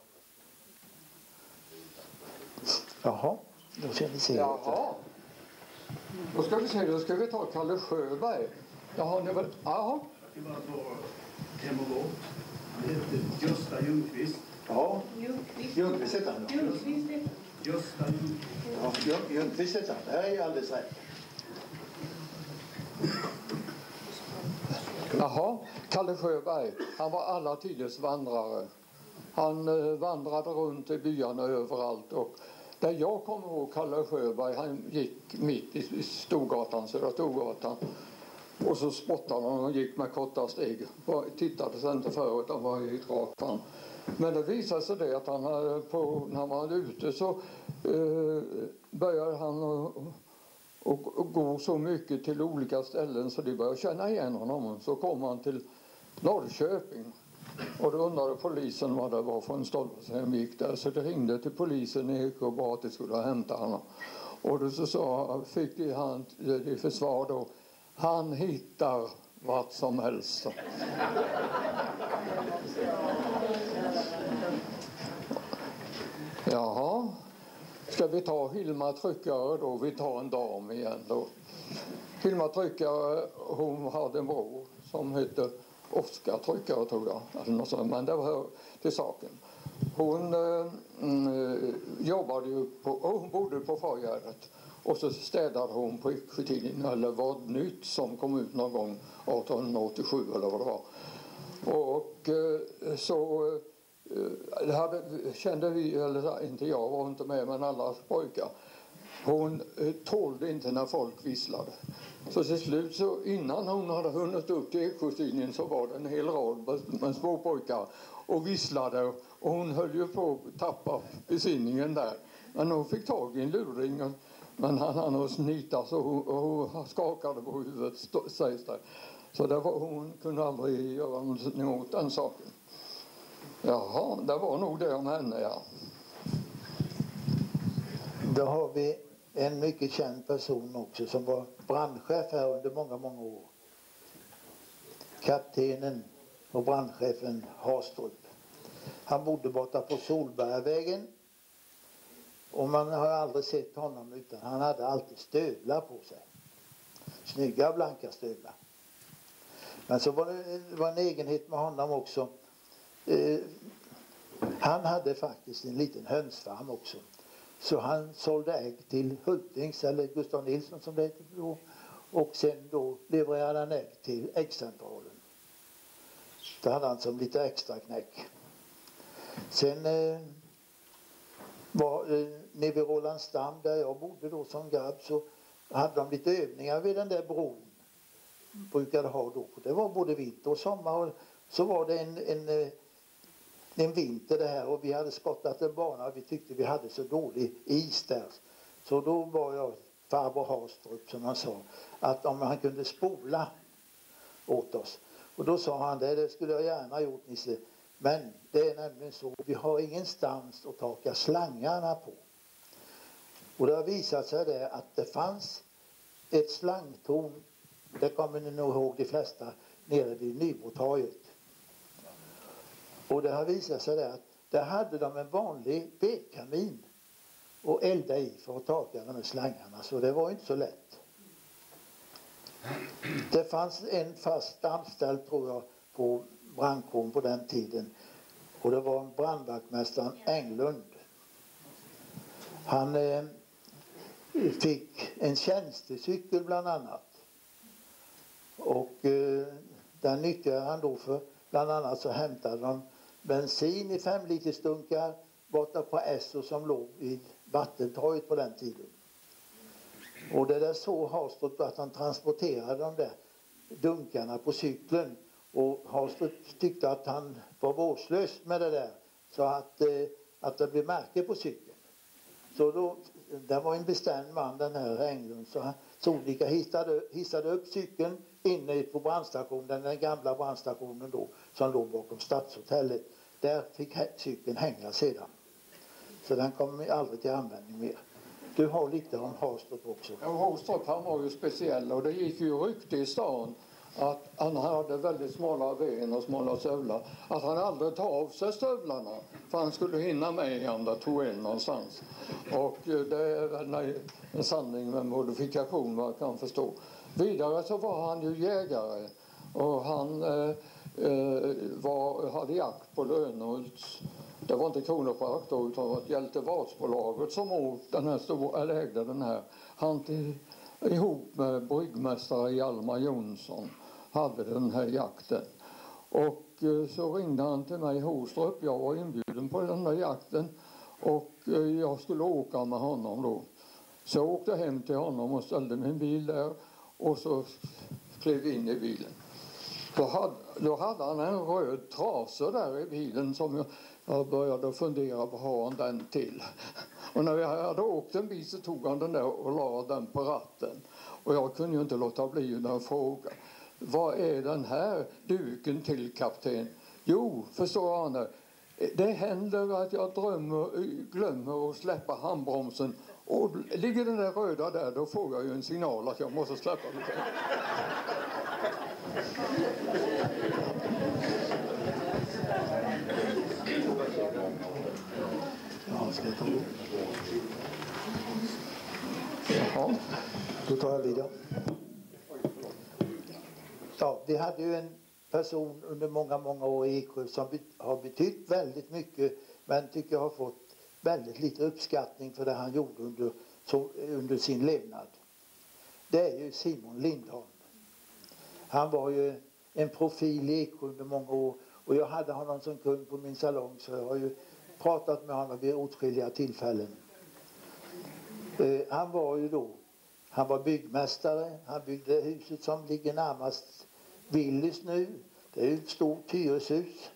Jaha, då ska vi se. Jaha. Då ska vi se, då ska vi ta Kalle Sjöberg. Jaha, ni väl, jaha. Jag ska bara ta hem och gå. Han heter Gösta Ljungqvist. Ja, Ljungqvist heter han då. Gösta Ljungqvist. Ja, Ljungqvist heter han. Det här är ju alldeles rätt. Jaha, Kalle Sjöberg, han var alla tiders vandrare. Han eh, vandrade runt i byarna överallt, och där jag kommer ihåg Kalle Sjöberg, han gick mitt i Storgatan, Södra Storgatan. Och så spottade han och gick med korta steg. Tittade sig inte för, utan var helt rakt fram. Men det visade sig det att han hade på, när han var ute så eh, började han och, och, och gå så mycket till olika ställen så de började känna igen honom. Så kom han till Norrköping. Och då undrade polisen vad det var för en stad som gick där. Så det ringde till polisen i Eksjö och bad att de skulle hämta honom. Och då så sa, fick de han i försvar då. Han hittar vad som helst. Jaha. Ska vi ta Hilma Tryckare då? Vi tar en dam igen då. Hilma Tryckare, hon hade en bror som hette Oskar Tryckare, tror jag. Eller något sånt, men det var till saken. Hon eh, jobbade ju på, hon bodde på Fargärdet. Och så städade hon på Eksjötidningen, eller Vad nytt, som kom ut någon gång arton åttiosju eller vad det var. Och eh, så eh, det hade, kände vi, eller inte jag var inte med, men alla pojkar. Hon eh, tålde inte när folk visslade. Så till slut, så innan hon hade hunnit upp till Eksjötidningen, så var det en hel rad med små pojkar och visslade. Och hon höll ju på att tappa besinningen där. Men hon fick tag i en luring. Och, men han hann och snita, så hon, hon skakade på huvudet, sägs det. Så det var, hon kunde aldrig göra någonting åt den saken. Jaha, det var nog det om henne, ja. Då har vi en mycket känd person också som var brandchef här under många, många år. Kaptenen och brandchefen Hastrup. Han bodde borta på Solbergavägen. Och man har aldrig sett honom utan han hade alltid stövlar på sig. Snygga blanka stövlar. Men så var det, det var en egenhet med honom också. Eh, han hade faktiskt en liten hönsfarm också. Så han sålde ägg till Hultings, eller Gustav Nilsson som det heter då. Och sen då levererade han ägg till äggcentralen. Det hade han som lite extra knäck. Sen eh, var eh, nere vid Rålandsdamm där jag bodde då som grabb, så hade de lite övningar vid den där bron. Brukade ha då. Det var både vinter och sommar, och så var det en, en, en vinter det här, och vi hade skottat en bana och vi tyckte vi hade så dålig is där. Så då var jag farbror Hastrup, som han sa, att om han kunde spola åt oss. Och då sa han det, det skulle jag gärna gjort, Nisse. Men det är nämligen så, vi har ingenstans att taka slangarna på. Och det har visat sig det att det fanns ett slangtorn, det kommer ni nog ihåg de flesta, nere vid Nybrotorget. Och det har visat sig det att där hade de en vanlig vedkamin och elda i för att taka de här slangarna, så det var inte så lätt. Det fanns en fast anställd, tror jag, på brandkåren på den tiden, och det var brandvaktmästaren Englund. Han eh, fick en tjänstecykel bland annat, och eh, den nyttjade han då för, bland annat så hämtade de bensin i fem liters dunkar borta på Esso som låg vid Vattentorget på den tiden. Och det där så Hastrup att han transporterade de där dunkarna på cykeln, och Hastrup tyckte att han var vårdslös med det där, så att, eh, att det blev märke på cykeln. Så då, det var en bestämd man, den här Englund, så han så olika hissade, hissade upp cykeln inne på brandstationen, den gamla brandstationen då, som låg bakom Stadshotellet. Där fick cykeln hänga sedan. Så den kom aldrig till användning mer. Du har lite om Hastrup också. Ja, Hastrup, han var ju speciell, och det gick ju rykte i stan att han hade väldigt smala ben och smala stövlar. Att han aldrig tar av sig stövlarna för han skulle hinna med igen där tog in någonstans. Och det är väl en sanning med modifikation, vad jag kan förstå. Vidare så var han ju jägare, och han eh, var, hade jakt på Lönnhults. Det var inte Kronopark då, utan det var Hjältevadsbolaget som åt den här stora, eller ägde den här. Han till, ihop med bryggmästare Hjalmar Jonsson hade den här jakten. Och så ringde han till mig, Hastrup. Jag var inbjuden på den där jakten, och jag skulle åka med honom då. Så jag åkte hem till honom och ställde min bil där, och så klev in i bilen. Då hade, då hade han en röd trasa där i bilen som jag, jag började fundera på, har han den till? Och när jag hade åkt en bit så tog han den där och la den på ratten. Och jag kunde ju inte låta bli att fråga, vad är den här duken till, kapten? Jo, förstår han det. Det händer att jag drömmer, glömmer att släppa handbromsen. Och ligger den där röda där, då får jag ju en signal att jag måste släppa den. Ja, ska jag ta det? Jaha. Då tar jag vidare. Ja, vi hade ju en person under många, många år i Eksjö som har betytt väldigt mycket, men tycker jag har fått väldigt lite uppskattning för det han gjorde under, så, under sin levnad. Det är ju Simon Lindholm. Han var ju en profil i Eksjö under många år, och jag hade honom som kund på min salong, så jag har ju pratat med honom vid åtskilliga tillfällen. Eh, han var ju då, han var byggmästare, han byggde huset som ligger närmast Willys nu. Det är ju ett stort hyreshus.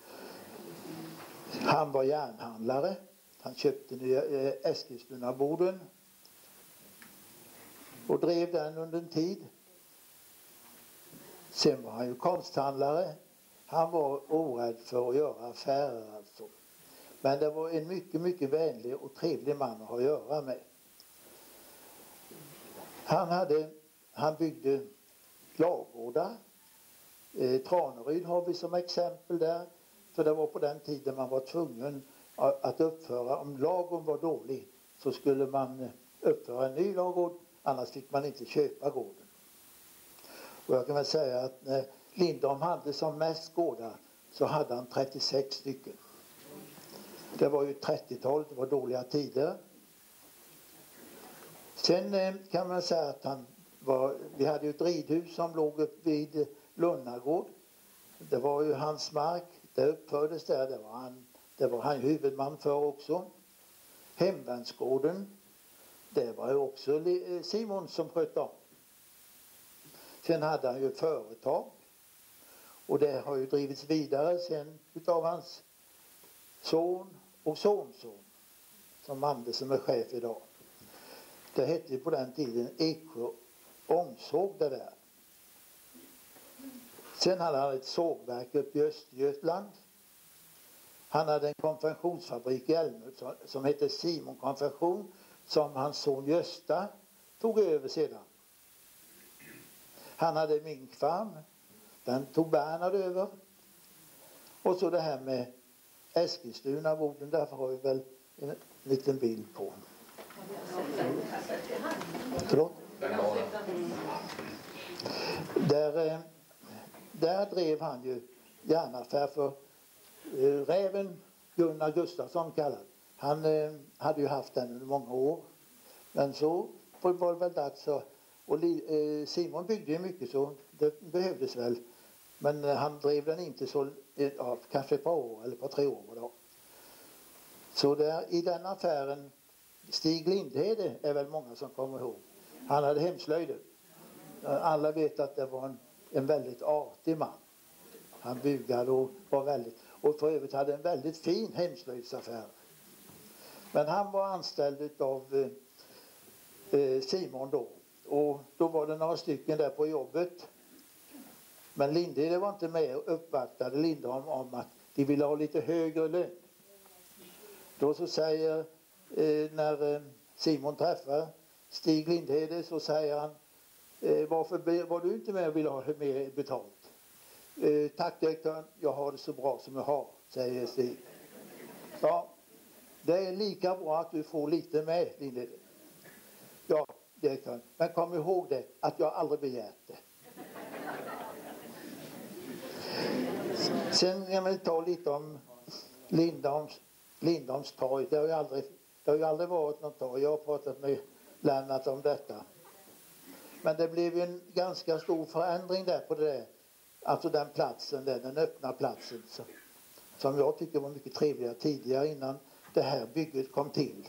Han var järnhandlare. Han köpte nya eh, Eskilstuna-boden och drev den under en tid. Sen var han ju konsthandlare. Han var orädd för att göra affärer alltså. Men det var en mycket, mycket vänlig och trevlig man att ha att göra med. Han, hade, han byggde ladugårdar. Eh, Traneryd har vi som exempel där. För det var på den tiden man var tvungen att uppföra, om ladugården var dålig så skulle man uppföra en ny ladugård, annars fick man inte köpa gården. Och jag kan väl säga att när Lindholm hade som mest gårdar så hade han trettiosex stycken. Det var ju trettiotalet, det var dåliga tider. Sen eh, kan man säga att han var, vi hade ju ett ridhus som låg upp vid Lunnagård. Det var ju hans mark, det uppfördes där, det var han, det var han huvudman för också. Hemvärnsgården, det var ju också Simon som skötte om. Sen hade han ju ett företag. Och det har ju drivits vidare sen utav hans son och sonson. Som Anders som är chef idag. Det hette ju på den tiden Eksjö ångsåg det där. Sen hade han ett sågverk uppe i Östergötland. Han hade en konfektionsfabrik i Älmhult som hette Simon Konfektion. Som hans son Gösta tog över sedan. Han hade minkfarm. Den tog Bernhard över. Och så det här med Eskilstuna boden. Därför har vi väl en liten bild på. Förlåt? Där, där drev han ju järnaffär för eh, räven Gunnar Gustafsson kallad. Han eh, hade ju haft den under många år. Men så var det väl dags så. Och eh, Simon byggde ju mycket så det behövdes väl. Men eh, han drev den inte så, ja, kanske ett par år eller ett par tre år då. Så där, i den affären, Stig Lindhede är väl många som kommer ihåg. Han hade hemslöjden. Alla vet att det var en, en väldigt artig man. Han bugade och var väldigt, och för övrigt hade en väldigt fin hemslöjdsaffär. Men han var anställd av eh, Simon då. Och då var det några stycken där på jobbet. Men Lindhede var inte med och uppvaktade Lindholm om att de ville ha lite högre lön. Då så säger, eh, när Simon träffar Stig Lindhede så säger han, eh, varför var du inte med och ville ha mer betalt? Eh, tack direktören, jag har det så bra som jag har, säger Stig. Ja, det är lika bra att du får lite med, Lindhede. Ja, direktören, men kom ihåg det, att jag aldrig begärt det. Sen kan vi ta lite om Lindholms, Lindholms torg. Det har ju aldrig, det har ju aldrig varit något torg. Jag har pratat med Lennart om detta. Men det blev ju en ganska stor förändring där på det där. Alltså den platsen där, den öppna platsen. Som, som jag tycker var mycket trevligare tidigare innan det här bygget kom till.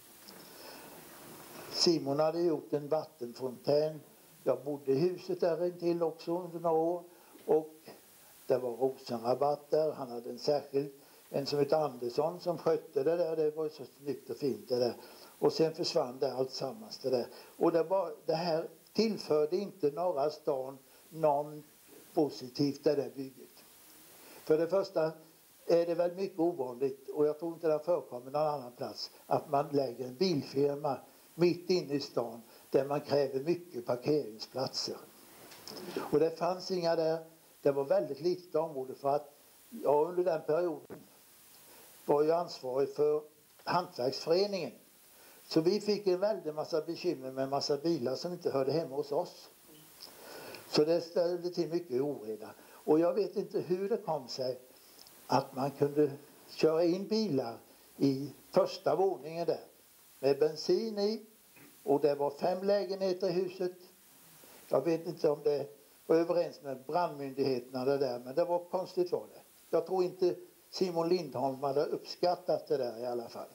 Simon hade gjort en vattenfontän. Jag bodde i huset där intill också under några år. Och det var rosenrabatt där. Han hade en särskild, en som hette Andersson som skötte det där. Det var så snyggt och fint det där. Och sen försvann det allt sammans det där. Och det, var, det här tillförde inte norra stan någon positivt det där bygget. För det första är det väl mycket ovanligt, och jag tror inte det förekommer någon annan plats, att man lägger en bilfirma mitt inne i stan där man kräver mycket parkeringsplatser. Och det fanns inga där. Det var väldigt litet område för att jag under den perioden var jag ansvarig för hantverksföreningen. Så vi fick en väldigt massa bekymmer med en massa bilar som inte hörde hemma hos oss. Så det ställde till mycket oreda. Och jag vet inte hur det kom sig att man kunde köra in bilar i första våningen där. Med bensin i. Och det var fem lägenheter i huset. Jag vet inte om det var överens med brandmyndigheterna det där. Men det var konstigt var det. Jag tror inte Simon Lindholm hade uppskattat det där i alla fall.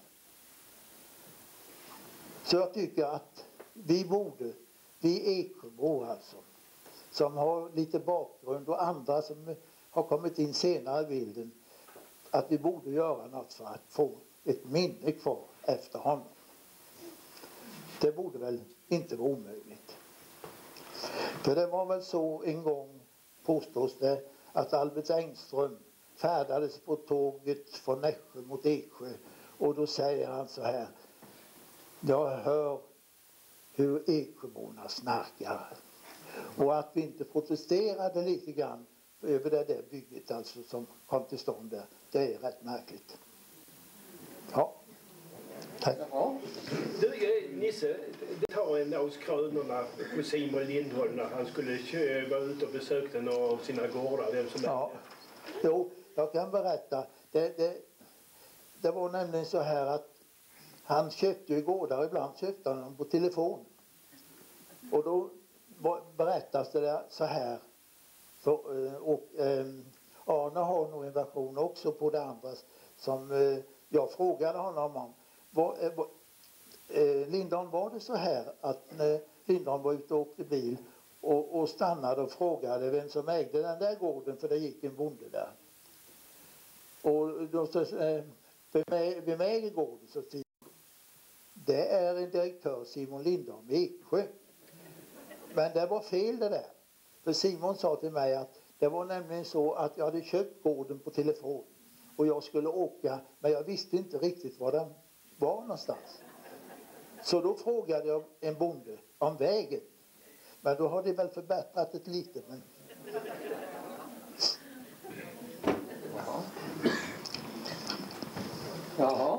Så jag tycker att vi borde, vi Eksjöbor alltså, som har lite bakgrund och andra som har kommit in senare i bilden, att vi borde göra något för att få ett minne kvar efter honom. Det borde väl inte vara omöjligt. För det var väl så en gång, påstås det, att Albert Engström färdades på tåget från Nässjö mot Eksjö. Och då säger han så här: jag hör hur Eksjöborna snarkar. Och att vi inte protesterade lite grann över det där bygget alltså som kom till stånd där, det är rätt märkligt. Ja. Tack. Ja. Du Nisse, ta en av krönorna på Simon Lindholm när han skulle vara ute och besökte några av sina gårdar. Vem som ja. Jo, jag kan berätta. Det, det, det var nämligen så här att han köpte ju gårdar, ibland köpte han dem på telefon. Och då berättas det där så här. För, och eh, Arne har nog en version också på det andra som eh, jag frågade honom om. var, eh, var, eh, Lindholm, var det så här att när Lindholm var ute och åkte bil och, och stannade och frågade vem som ägde den där gården, för det gick en bonde där. Och då så, eh, vem äger gården? Så Simon, det är en direktör, Simon Lindholm i Eksjö. Men det var fel det där. För Simon sa till mig att det var nämligen så att jag hade köpt gården på telefon. Och jag skulle åka, men jag visste inte riktigt var den var någonstans. Så då frågade jag en bonde om vägen. Men då har det väl förbättrat det lite. Men... Jaha. Jaha.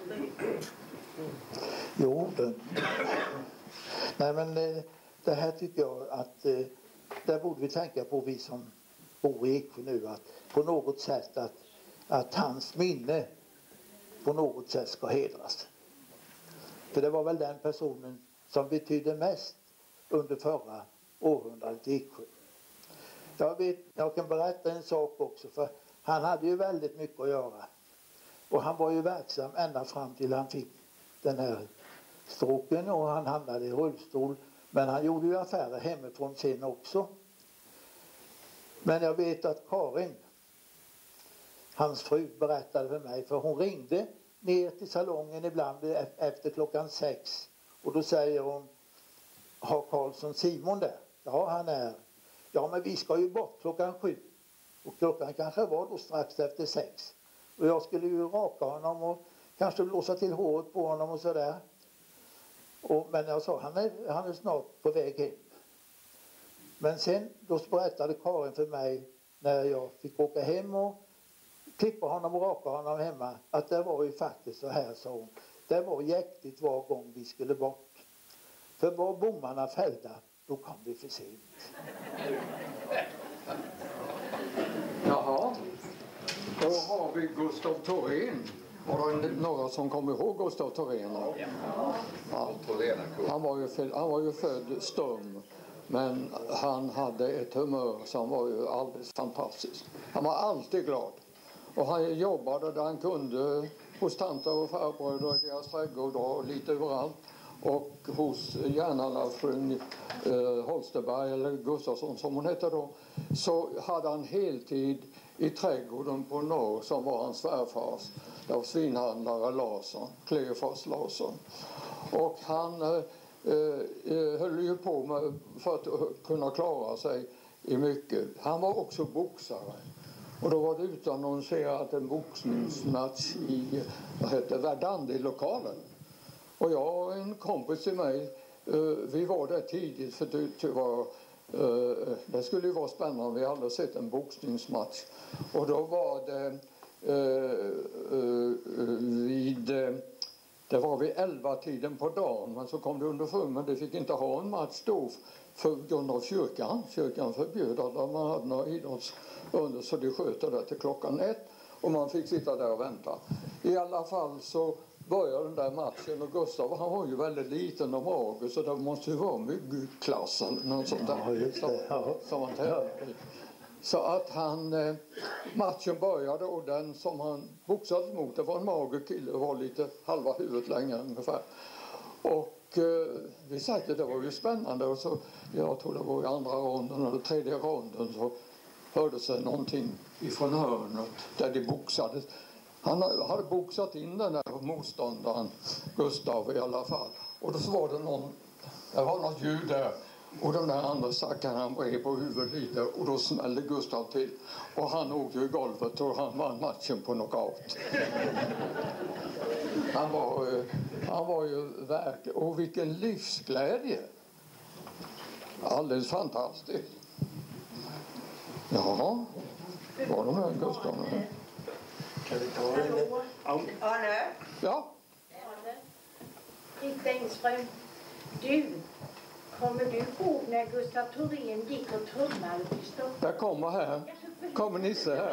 Jo, det... Nej men det här tycker jag att eh, där borde vi tänka på, vi som bor i Eksjö nu, att på något sätt att, att hans minne på något sätt ska hedras. För det var väl den personen som betydde mest under förra århundradet i Eksjö. Jag, vet, jag kan berätta en sak också, för han hade ju väldigt mycket att göra. Och han var ju verksam ända fram till han fick den här stråken och han hamnade i rullstol. Men han gjorde ju affärer hemifrån sen också. Men jag vet att Karin, hans fru, berättade för mig, för hon ringde ner till salongen ibland efter klockan sex. Och då säger hon, har Karlsson Simon där? Ja, han är. Ja, men vi ska ju bort klockan sju. Och klockan kanske var då strax efter sex. Och jag skulle ju raka honom och kanske blåsa till håret på honom och sådär. Och, men jag sa, han är, han är snart på väg hem. Men sen, då berättade Karin för mig, när jag fick åka hem och klippa honom och raka honom hemma, att det var ju faktiskt så här, sa hon. Det var jäktigt var gång vi skulle bort. För var bommarna fällda, då kom vi för sent. Jaha. Då har vi Gustav Thorén. Var det några som kommer ihåg Gustav Thorén? Ja. Han var ju född, han var ju född stum. Men han hade ett humör som var ju alldeles fantastiskt. Han var alltid glad. Och han jobbade där han kunde hos tanter och farbröder i deras trädgård och lite överallt. Och hos järnhandlarfrun eh, Holsterberg, eller Gustafsson som hon hette då, så hade han heltid i trädgården på norr som var hans svärfars. Det var svinhandlare Larsson, Kleofors Larsson. Och han eh, eh, höll ju på med, för att kunna klara sig i mycket. Han var också boxare. Och då var det utannonserat en boxningsmatch i, vad heter, Verdandi-lokalen. Och jag och en kompis till mig, vi var där tidigt för det, det, var, det skulle ju vara spännande. Vi hade aldrig sett en boxningsmatch. Och då var det vid, det var vid elva tiden på dagen. Men så kom det underfund, men det fick inte ha en match då för grund av kyrkan. Kyrkan förbjöd att man hade några idrotts under, så de sköt det till klockan ett. Och man fick sitta där och vänta. I alla fall så började den där matchen, och Gustav, han var ju väldigt liten och mager, så det måste ju vara myggklass eller något sånt där. Ja, just det. Ja. Som han tävlade i. Så att han, eh, matchen började, och den som han boxades mot, det var en mager kille, var lite halva huvudet längre ungefär. Och eh, vi sa att det var ju spännande, och så, jag tror det var i andra ronden eller tredje ronden, så hörde sig någonting ifrån hörnet där de boxades. Han hade boxat in den där motståndaren, Gustav i alla fall. Och då så var det någon, det var något ljud där. Och den där andra stackaren, han bred på huvudet lite, och då smällde Gustav till. Och han åkte i golvet och han vann matchen på knockout. Han var, han var ju verkligen, och vilken livsglädje. Alldeles fantastiskt. Ja, var de här Gustav? Kan vi ta en... Arne? Ja. Dick Engström, du, kommer du ihåg när Gustav Thorén gick och trummade till Stockholm? Jag kommer här. Kommer Nisse här.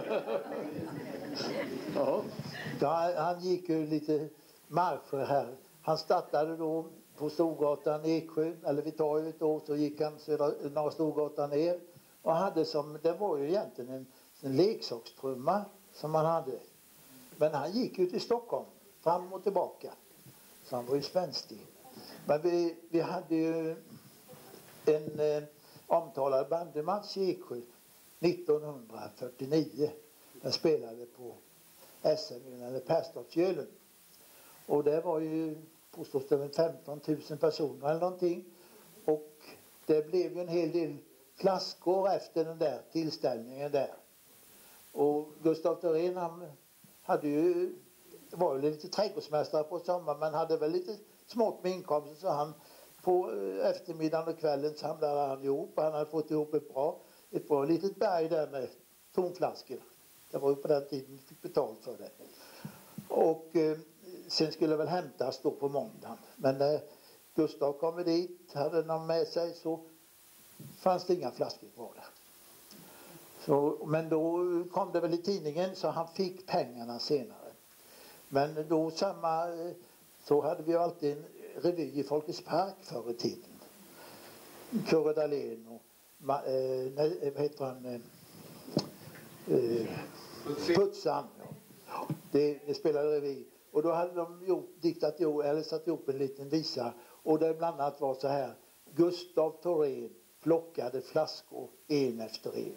Ja. Ja, han gick ju lite marscher här. Han startade då på Storgatan i Eksjö, eller vid torget då, så gick han södra, norra Storgatan ner. Och hade som, det var ju egentligen en, en leksakstrumma som han hade. Men han gick ju till Stockholm fram och tillbaka. Så han var ju spänstig. Men vi, vi hade ju en eh, omtalad bandymatch i Eksjö nittonhundrafyrtionio. Jag spelade på S M, eller Perstorpsjölen. Och det var ju påstås det femton tusen personer eller någonting. Och det blev ju en hel del flaskor efter den där tillställningen där. Och Gustav Thorén, han hade ju, var ju lite trädgårdsmästare på sommaren, men hade väl lite smått med inkomster, så han på eftermiddagen och kvällen samlade han ihop, och han hade fått ihop ett bra, ett bra litet berg där med tomflaskor. Det var ju på den tiden vi fick betalt för det. Och eh, sen skulle det väl hämtas då på måndagen. Men när Gustav kom dit, hade någon med sig, så fanns det inga flaskor kvar där. Så, men då kom det väl i tidningen, så han fick pengarna senare. Men då samma, så hade vi ju alltid en revy i Folkets park förr i tiden. Kurre Dahlén och ma, eh, nej, vad heter han? Eh, Putsan. Ja. Det, det spelade revy. Och då hade de gjort, diktat, eller satt ihop en liten visa. Och det bland annat var så här: Gustav Thorén plockade flaskor en efter en.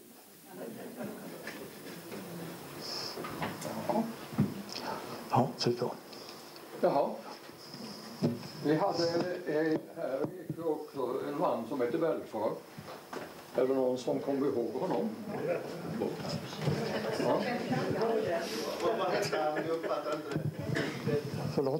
Ja, så då. Jaha. Vi hade eh, här gick också en man som heter Belford. Är det någon som kommer ihåg honom? Ja. Förlåt?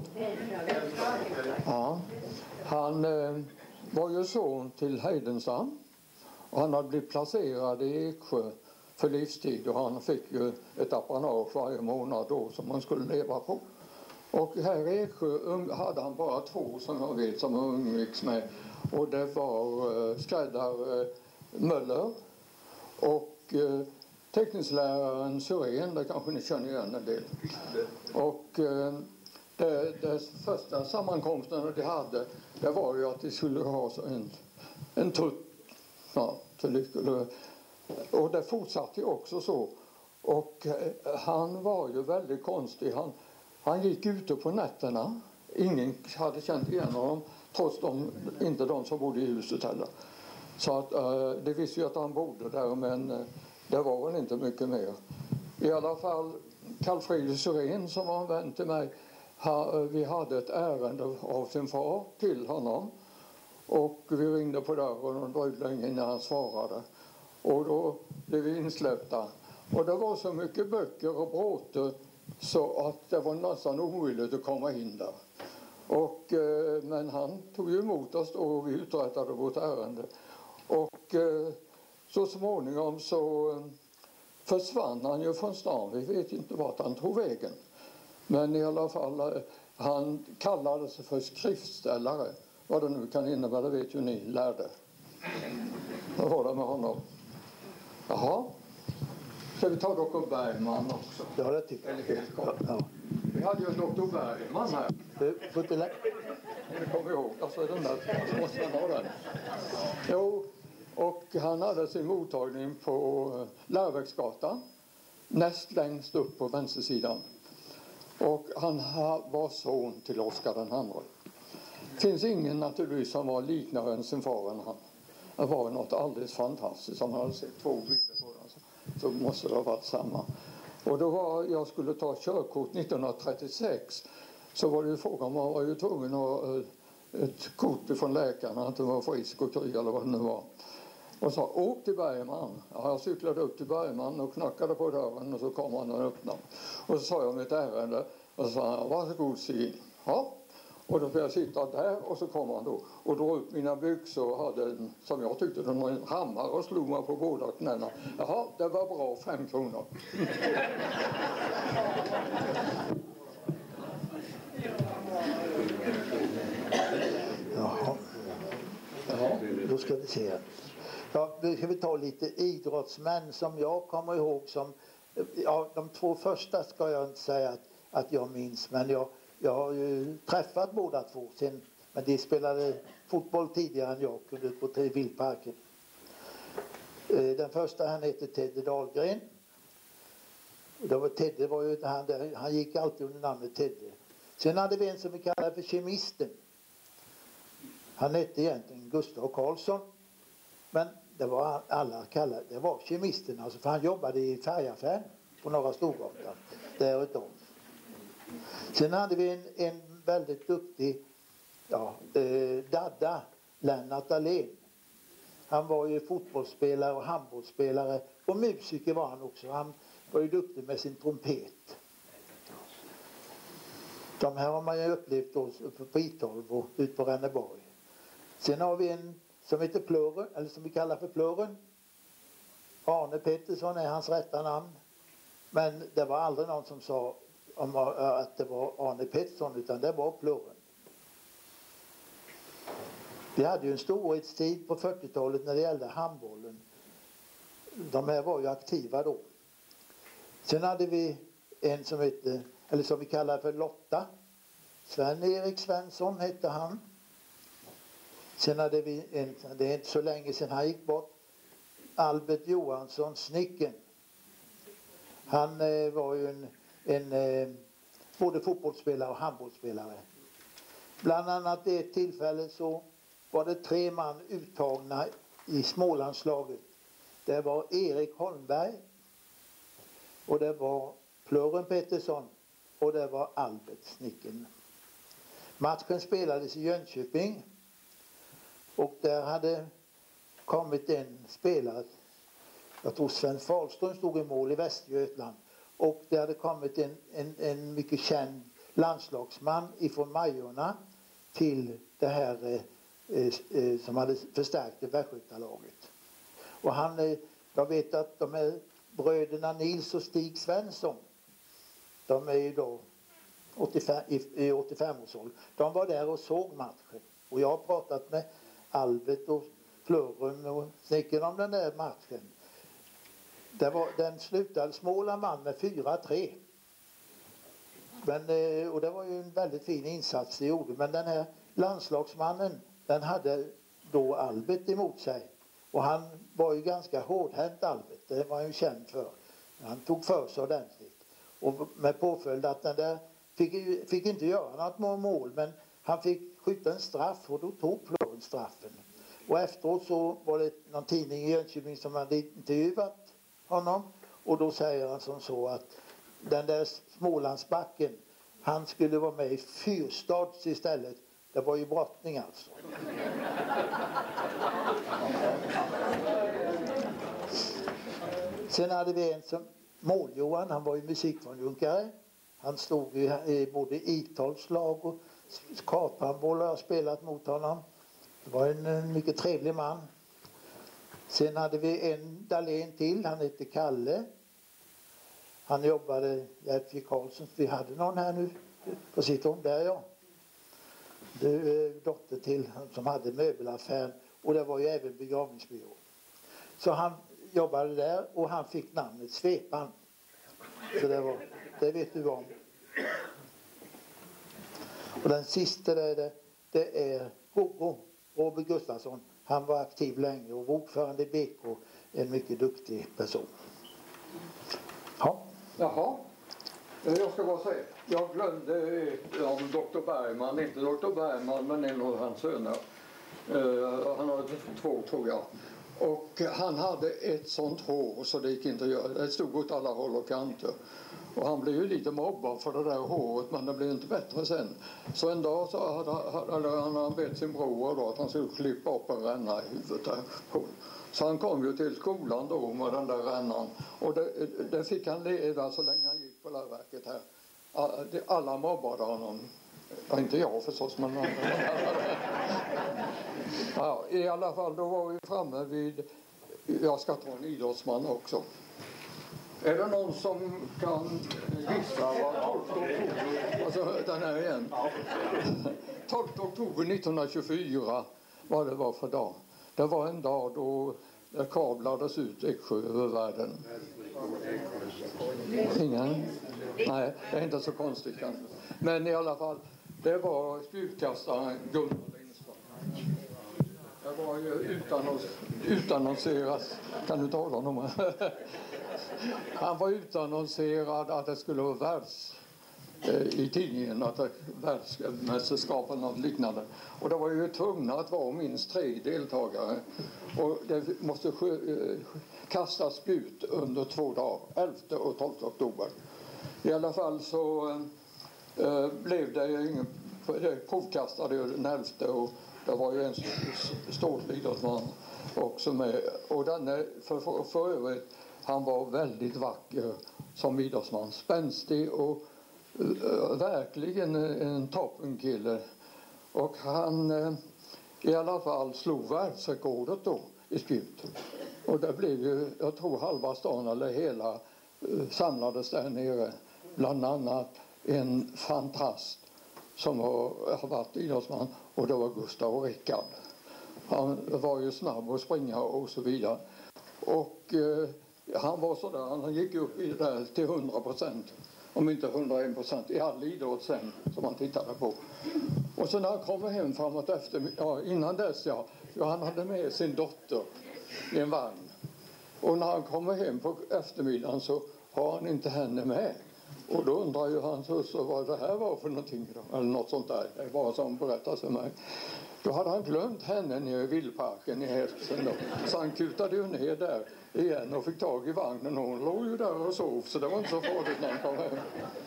Ja. Han eh, var ju son till Heidenstam. Och han hade blivit placerad i Eksjö för livstid, och han fick ju ett apanage varje månad då som man skulle leva på. Och här i Eksjö hade han bara två som jag vet som han umgicks med. Och det var uh, skräddare uh, Möller och uh, teckningsläraren Syrén, det kanske ni känner igen en del. Och uh, det, det första sammankomsten de hade, det var ju att de skulle ha en, en tutt. Ja, så det skulle, och det fortsatte ju också så. Och uh, han var ju väldigt konstig. Han, Han gick ute på nätterna. Ingen hade känt igen honom, trots de, inte de som bodde i huset heller. Så att, eh, det visste ju att han bodde där, men eh, det var väl inte mycket mer. I alla fall, Carl Fredrik Syrén, som var en vän till mig, ha, vi hade ett ärende av sin far till honom. Och vi ringde på dörren och dröjde länge innan han svarade. Och då blev vi insläppta. Och det var så mycket böcker och bråte, så att det var nästan omöjligt att komma in där. Och, eh, men han tog ju emot oss och vi uträttade vårt ärende. Och eh, så småningom så eh, försvann han ju från stan. Vi vet inte vart han tog vägen. Men i alla fall, eh, han kallade sig för skriftställare. Vad det nu kan innebära, det vet ju ni lärde. Vad var det med honom? Jaha. Ska vi ta doktor Bergman också? Ja, det tycker jag. Eller helt kort. Ja. Vi hade ju doktor Bergman här. Du, får inte lä- Ni kommer ihåg, alltså den där, måste man ha den. Jo, och han hade sin mottagning på Läroverksgatan, näst längst upp på vänstersidan. Och han var son till Oscar den andre. Det finns ingen naturligtvis som var liknare än sin far än han. Det var något alldeles fantastiskt. Som hade sett två bilder på den, så, så måste det ha varit samma. Och då var jag skulle ta körkort nittonhundratrettiosex, så var det ju frågan, man var ju tvungen att ha ett kort från läkaren att det var frisk och kry eller vad det nu var. Och sa, åk till Bergman. Ja, jag cyklade upp till Bergman och knackade på dörren och så kom han och öppnade. Och så sa jag mitt ärende och så sa han, varsågod Stig. Ja. Och då fick jag sitta där och så kom han då och drog upp mina byxor och hade en, som jag tyckte, en hammare och slog mig på båda knäna. Jaha, det var bra, fem kronor. Jaha. Jaha. Då ska vi se. Ja, då ska vi ta lite idrottsmän som jag kommer ihåg som, ja, de två första ska jag inte säga att, att jag minns, men jag Jag har ju träffat båda två sen, men de spelade fotboll tidigare än jag kunde på Trevillparken. Den första, han heter Teddy Dahlgren. Det var, Teddy var ju han där, han gick alltid under namnet Teddy. Sen hade vi en som vi kallade för kemisten. Han hette egentligen Gustav Karlsson. Men det var alla kallade, det var kemisten. Alltså, för han jobbade i färgaffären på Norra Storgatan. Där utom. Sen hade vi en, en väldigt duktig ja, eh, dadda, Lennart Dahlén. Han var ju fotbollsspelare och handbollsspelare och musiker var han också. Han var ju duktig med sin trumpet. De här har man ju upplevt då på I tolv och ut på Ränneborg. Sen har vi en som heter Plören, eller som vi kallar för Plören. Arne Pettersson är hans rätta namn. Men det var aldrig någon som sa om att det var Arne Pettersson, utan det var Plören. Vi hade ju en storhetstid på fyrtiotalet när det gällde handbollen. De här var ju aktiva då. Sen hade vi en som hette, eller som vi kallar för Lotta. Sven-Erik Svensson hette han. Sen hade vi en, det är inte så länge sedan han gick bort, Albert Johansson, Snicken. Han eh, var ju en, en eh, både fotbollsspelare och handbollsspelare. Bland annat i ett tillfälle så var det tre man uttagna i Smålandslaget. Det var Erik Holmberg och det var Plören Pettersson och det var Albert Snicken. Matchen spelades i Jönköping och där hade kommit en spelare, jag tror Sven Fahlström stod i mål i Västergötland, och det hade kommit en, en, en mycket känd landslagsman ifrån Majorna till det här eh, eh, som hade förstärkt det Västgötalaget. Och han, eh, jag vet att de är bröderna Nils och Stig Svensson, de är ju då åttiofem, i, i åttiofem-årsåldern. De var där och såg matchen. Och jag har pratat med Albert och Plören och Snicken om den där matchen. Det var, den slutade, Småland vann med fyra tre. Men, och det var ju en väldigt fin insats det gjorde. Men den här landslagsmannen, den hade då Albert emot sig. Och han var ju ganska hårdhänt, Albert. Det var han ju känd för. Han tog för sig ordentligt. Och med påföljd att den där fick, fick inte göra något mål. Men han fick skjuta en straff och då tog Plören straffen. Och efteråt så var det någon tidning i Jönköping som hade intervjuat honom. Och då säger han som så att den där Smålandsbacken, han skulle vara med i Fyrstads istället. Det var ju brottning alltså. Sen hade vi en som Mål-Johan, han var ju musikkonjunkare. Han stod ju i både I tolvs lag och karthandboll har jag spelat mot honom. Det var en, en mycket trevlig man. Sen hade vi en Dahlén till, han hette Kalle. Han jobbade i F J Karlsson. Vi hade någon här nu på sitt rum, där ja. Det är dotter till som hade möbelaffären och det var ju även begravningsbyrå. Så han jobbade där och han fick namnet Svepan. Så det var, det vet du om. Och den sista där, det, det är Gogo, Robert Gustafsson. Han var aktiv länge och var ordförande i B K, en mycket duktig person. Ja. Jaha. Jag ska bara säga, jag glömde om doktor Bergman, inte doktor Bergman men en av hans söner. Uh, han hade två tror jag. Och han hade ett sånt hår så det gick inte att göra. Det stod åt alla håll och kanter. Och han blev ju lite mobbad för det där håret, men det blev inte bättre sen. Så en dag så hade, hade han, han bett sin bror då att han skulle klippa upp en ränna i huvudet där på. Så han kom ju till skolan då med den där rännan. Och det, det fick han leva så länge han gick på läroverket här. Alla mobbade honom. Ja, inte jag förstås, men... ja, i alla fall, då var vi framme vid... Jag ska ta en idrottsman också. Är det någon som kan gissa vad tolfte oktober... Alltså, den här igen. tolfte oktober nittonhundratjugofyra, vad det var för dag. Det var en dag då det kablades ut Eksjö över världen. Ingen? Nej, det är inte så konstigt kanske. Men i alla fall, det var spjutkastaren Gunnar Lindström. Det var ju utannons, utannonserat. Kan du tala om det? Han var utannonserad att det skulle vara världs, i tidningen att det världsmästerskapen och liknande. Och det var ju tvungna att vara minst tre deltagare. Och det måste kastas spjut under två dagar, elfte och tolfte oktober. I alla fall så äh, blev det ingen, det provkastade ju den elfte och det var ju en stor idrottsman också med. Och denne, för, för, för övrigt, han var väldigt vacker som idrottsman, spänstig och uh, verkligen en toppenkille. Och han uh, i alla fall slog världsrekordet då i spjut. Och det blev ju, jag tror halva stan eller hela uh, samlades där nere. Bland annat en fantast som har, har varit idrottsman, och det var Gustav Rickard. Han var ju snabb att springa och så vidare. Och eh, han var sådär, han gick upp i det där till hundra procent, om inte hundraen procent, i all idrott sen som han tittade på. Och så när han kommer hem framåt efter, ja, innan dess ja, han hade med sin dotter i en vagn. Och när han kommer hem på eftermiddagen så har han inte henne med. Och då undrar ju hans husse vad det här var för någonting då, eller något sånt där. Det var som berättas för mig. Då hade han glömt henne nere i vildparken i Hästen då. Så han kutade ju ner där igen och fick tag i vagnen, och hon låg ju där och sov, så det var inte så farligt när han kom hem.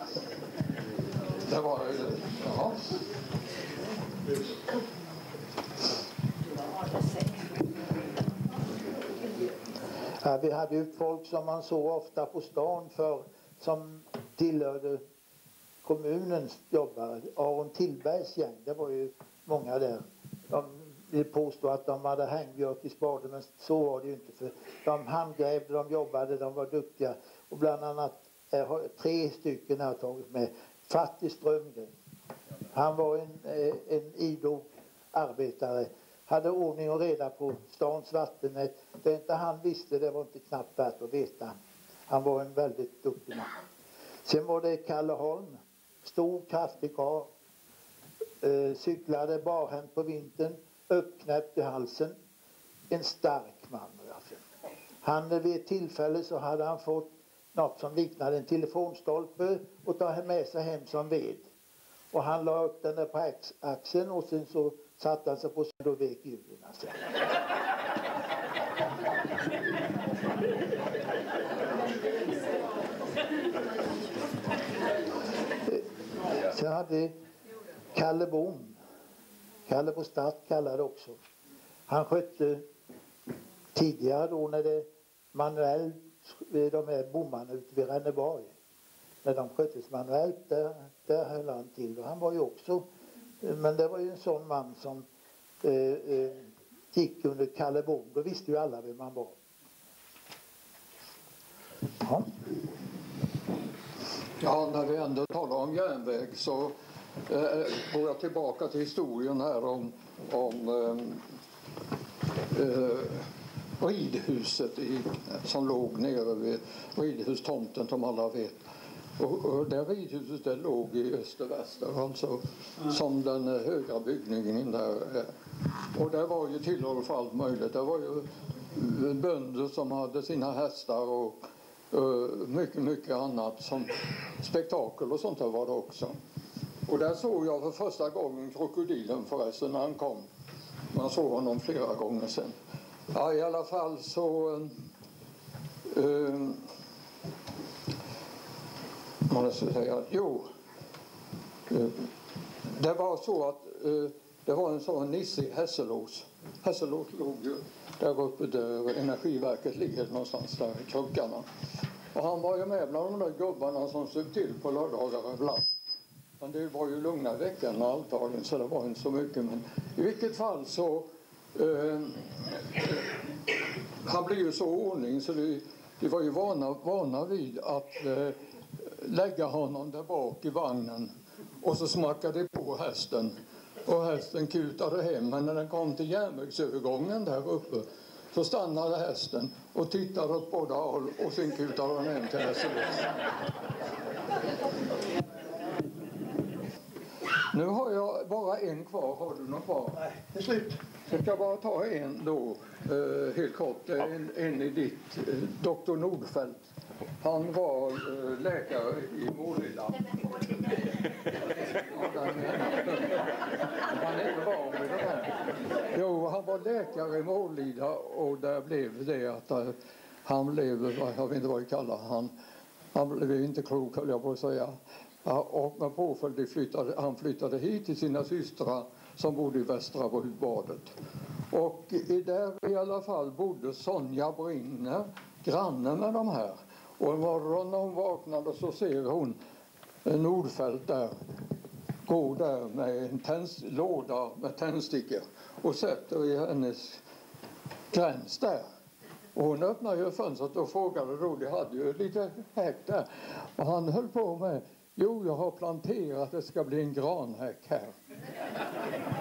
Det var, ja. Ja, vi hade ju folk som man såg ofta på stan för, som tillhörde kommunens jobbare. Aron Tillbergs gäng, det var ju många där. De vill påstå att de hade hängbjörk i spaden, men så var det ju inte. För de handgrävde, de jobbade, de var duktiga. Och bland annat är tre stycken har tagit med. Fattig Strömgren. Han var en, en idog arbetare. Hade ordning och reda på stans vattennät. Det inte han visste, det var inte knappt värt att veta. Han var en väldigt duktig man. Sen var det Kalle Holm. Stor, kraftig karl. Eh, cyklade barhänt på vintern. Uppknäppt i halsen. En stark man. Alltså. Han vid ett tillfälle så hade han fått något som liknade en telefonstolpe och ta med sig hem som ved. Och han la upp den där på axeln och sen så satte han sig på sig och vek hjulen. Alltså. Sen hade Kalle Bom, Kalle på start kallade också. Han skötte tidigare då när det manuellt, de här bommarna ute vid Ränneborg. När de sköttes manuellt, där, där höll han till. Och han var ju också, men det var ju en sån man som eh, eh, gick under Kalle Bom. Då visste ju alla vem man var. Ja. Ja, när vi ändå talar om järnväg så eh, går jag tillbaka till historien här om, om eh, eh, ridhuset i, som låg nere vid ridhustomten som alla vet. Och, och det ridhuset det låg i öster-väster, alltså mm. som den högra byggningen där. Och det var ju tillhåll för allt möjligt. Det var ju bönder som hade sina hästar och uh, mycket, mycket annat som spektakel och sånt där var det också. Och där såg jag för första gången krokodilen förresten när han kom. Man såg honom flera gånger sen. Ja, i alla fall så uh, man ska säga, jo, det var så att det var en sån Nisse i Hässelås. Hässelås låg ju där uppe där energiverket ligger någonstans där i krokarna. Och han var ju med bland de där gubbarna som sög till på lördagar ibland. Men det var ju lugna veckan antagligen så det var inte så mycket. Men i vilket fall så eh, han blev ju så ordning så det, det var ju vana, vana vid att eh, lägga honom där bak i vagnen och så smackade det på hästen och hästen kutade hem, men när den kom till järnvägsövergången där uppe så stannade hästen och tittade åt båda håll och sen kutade den hem till hästen. Nu har jag bara en kvar, har du någon kvar? Nej, det är slut. Jag ska bara ta en då, eh, helt kort, en, en i ditt, eh, doktor Nordfeldt. Han var eh, läkare i Målilla. Han är inte van vid det här. Jo, han var läkare i Målilla och där blev det att uh, han blev, jag vet inte vad jag kallar han, han blev inte klok, höll jag på att säga. Ja, och med påföljd flyttade, han flyttade hit till sina systrar som bodde i Västra Brudbadet. Och i där i alla fall bodde Sonja Brinner, granne med de här. Och en morgon när hon vaknade så ser hon Nordfeldt där, gå där med en tänds, låda med tändstickor och sätter i hennes gräns där. Och hon öppnade ju fönstret och frågade då, de hade ju lite häck där. Och han höll på med, jo jag har planterat, det ska bli en granhäck här.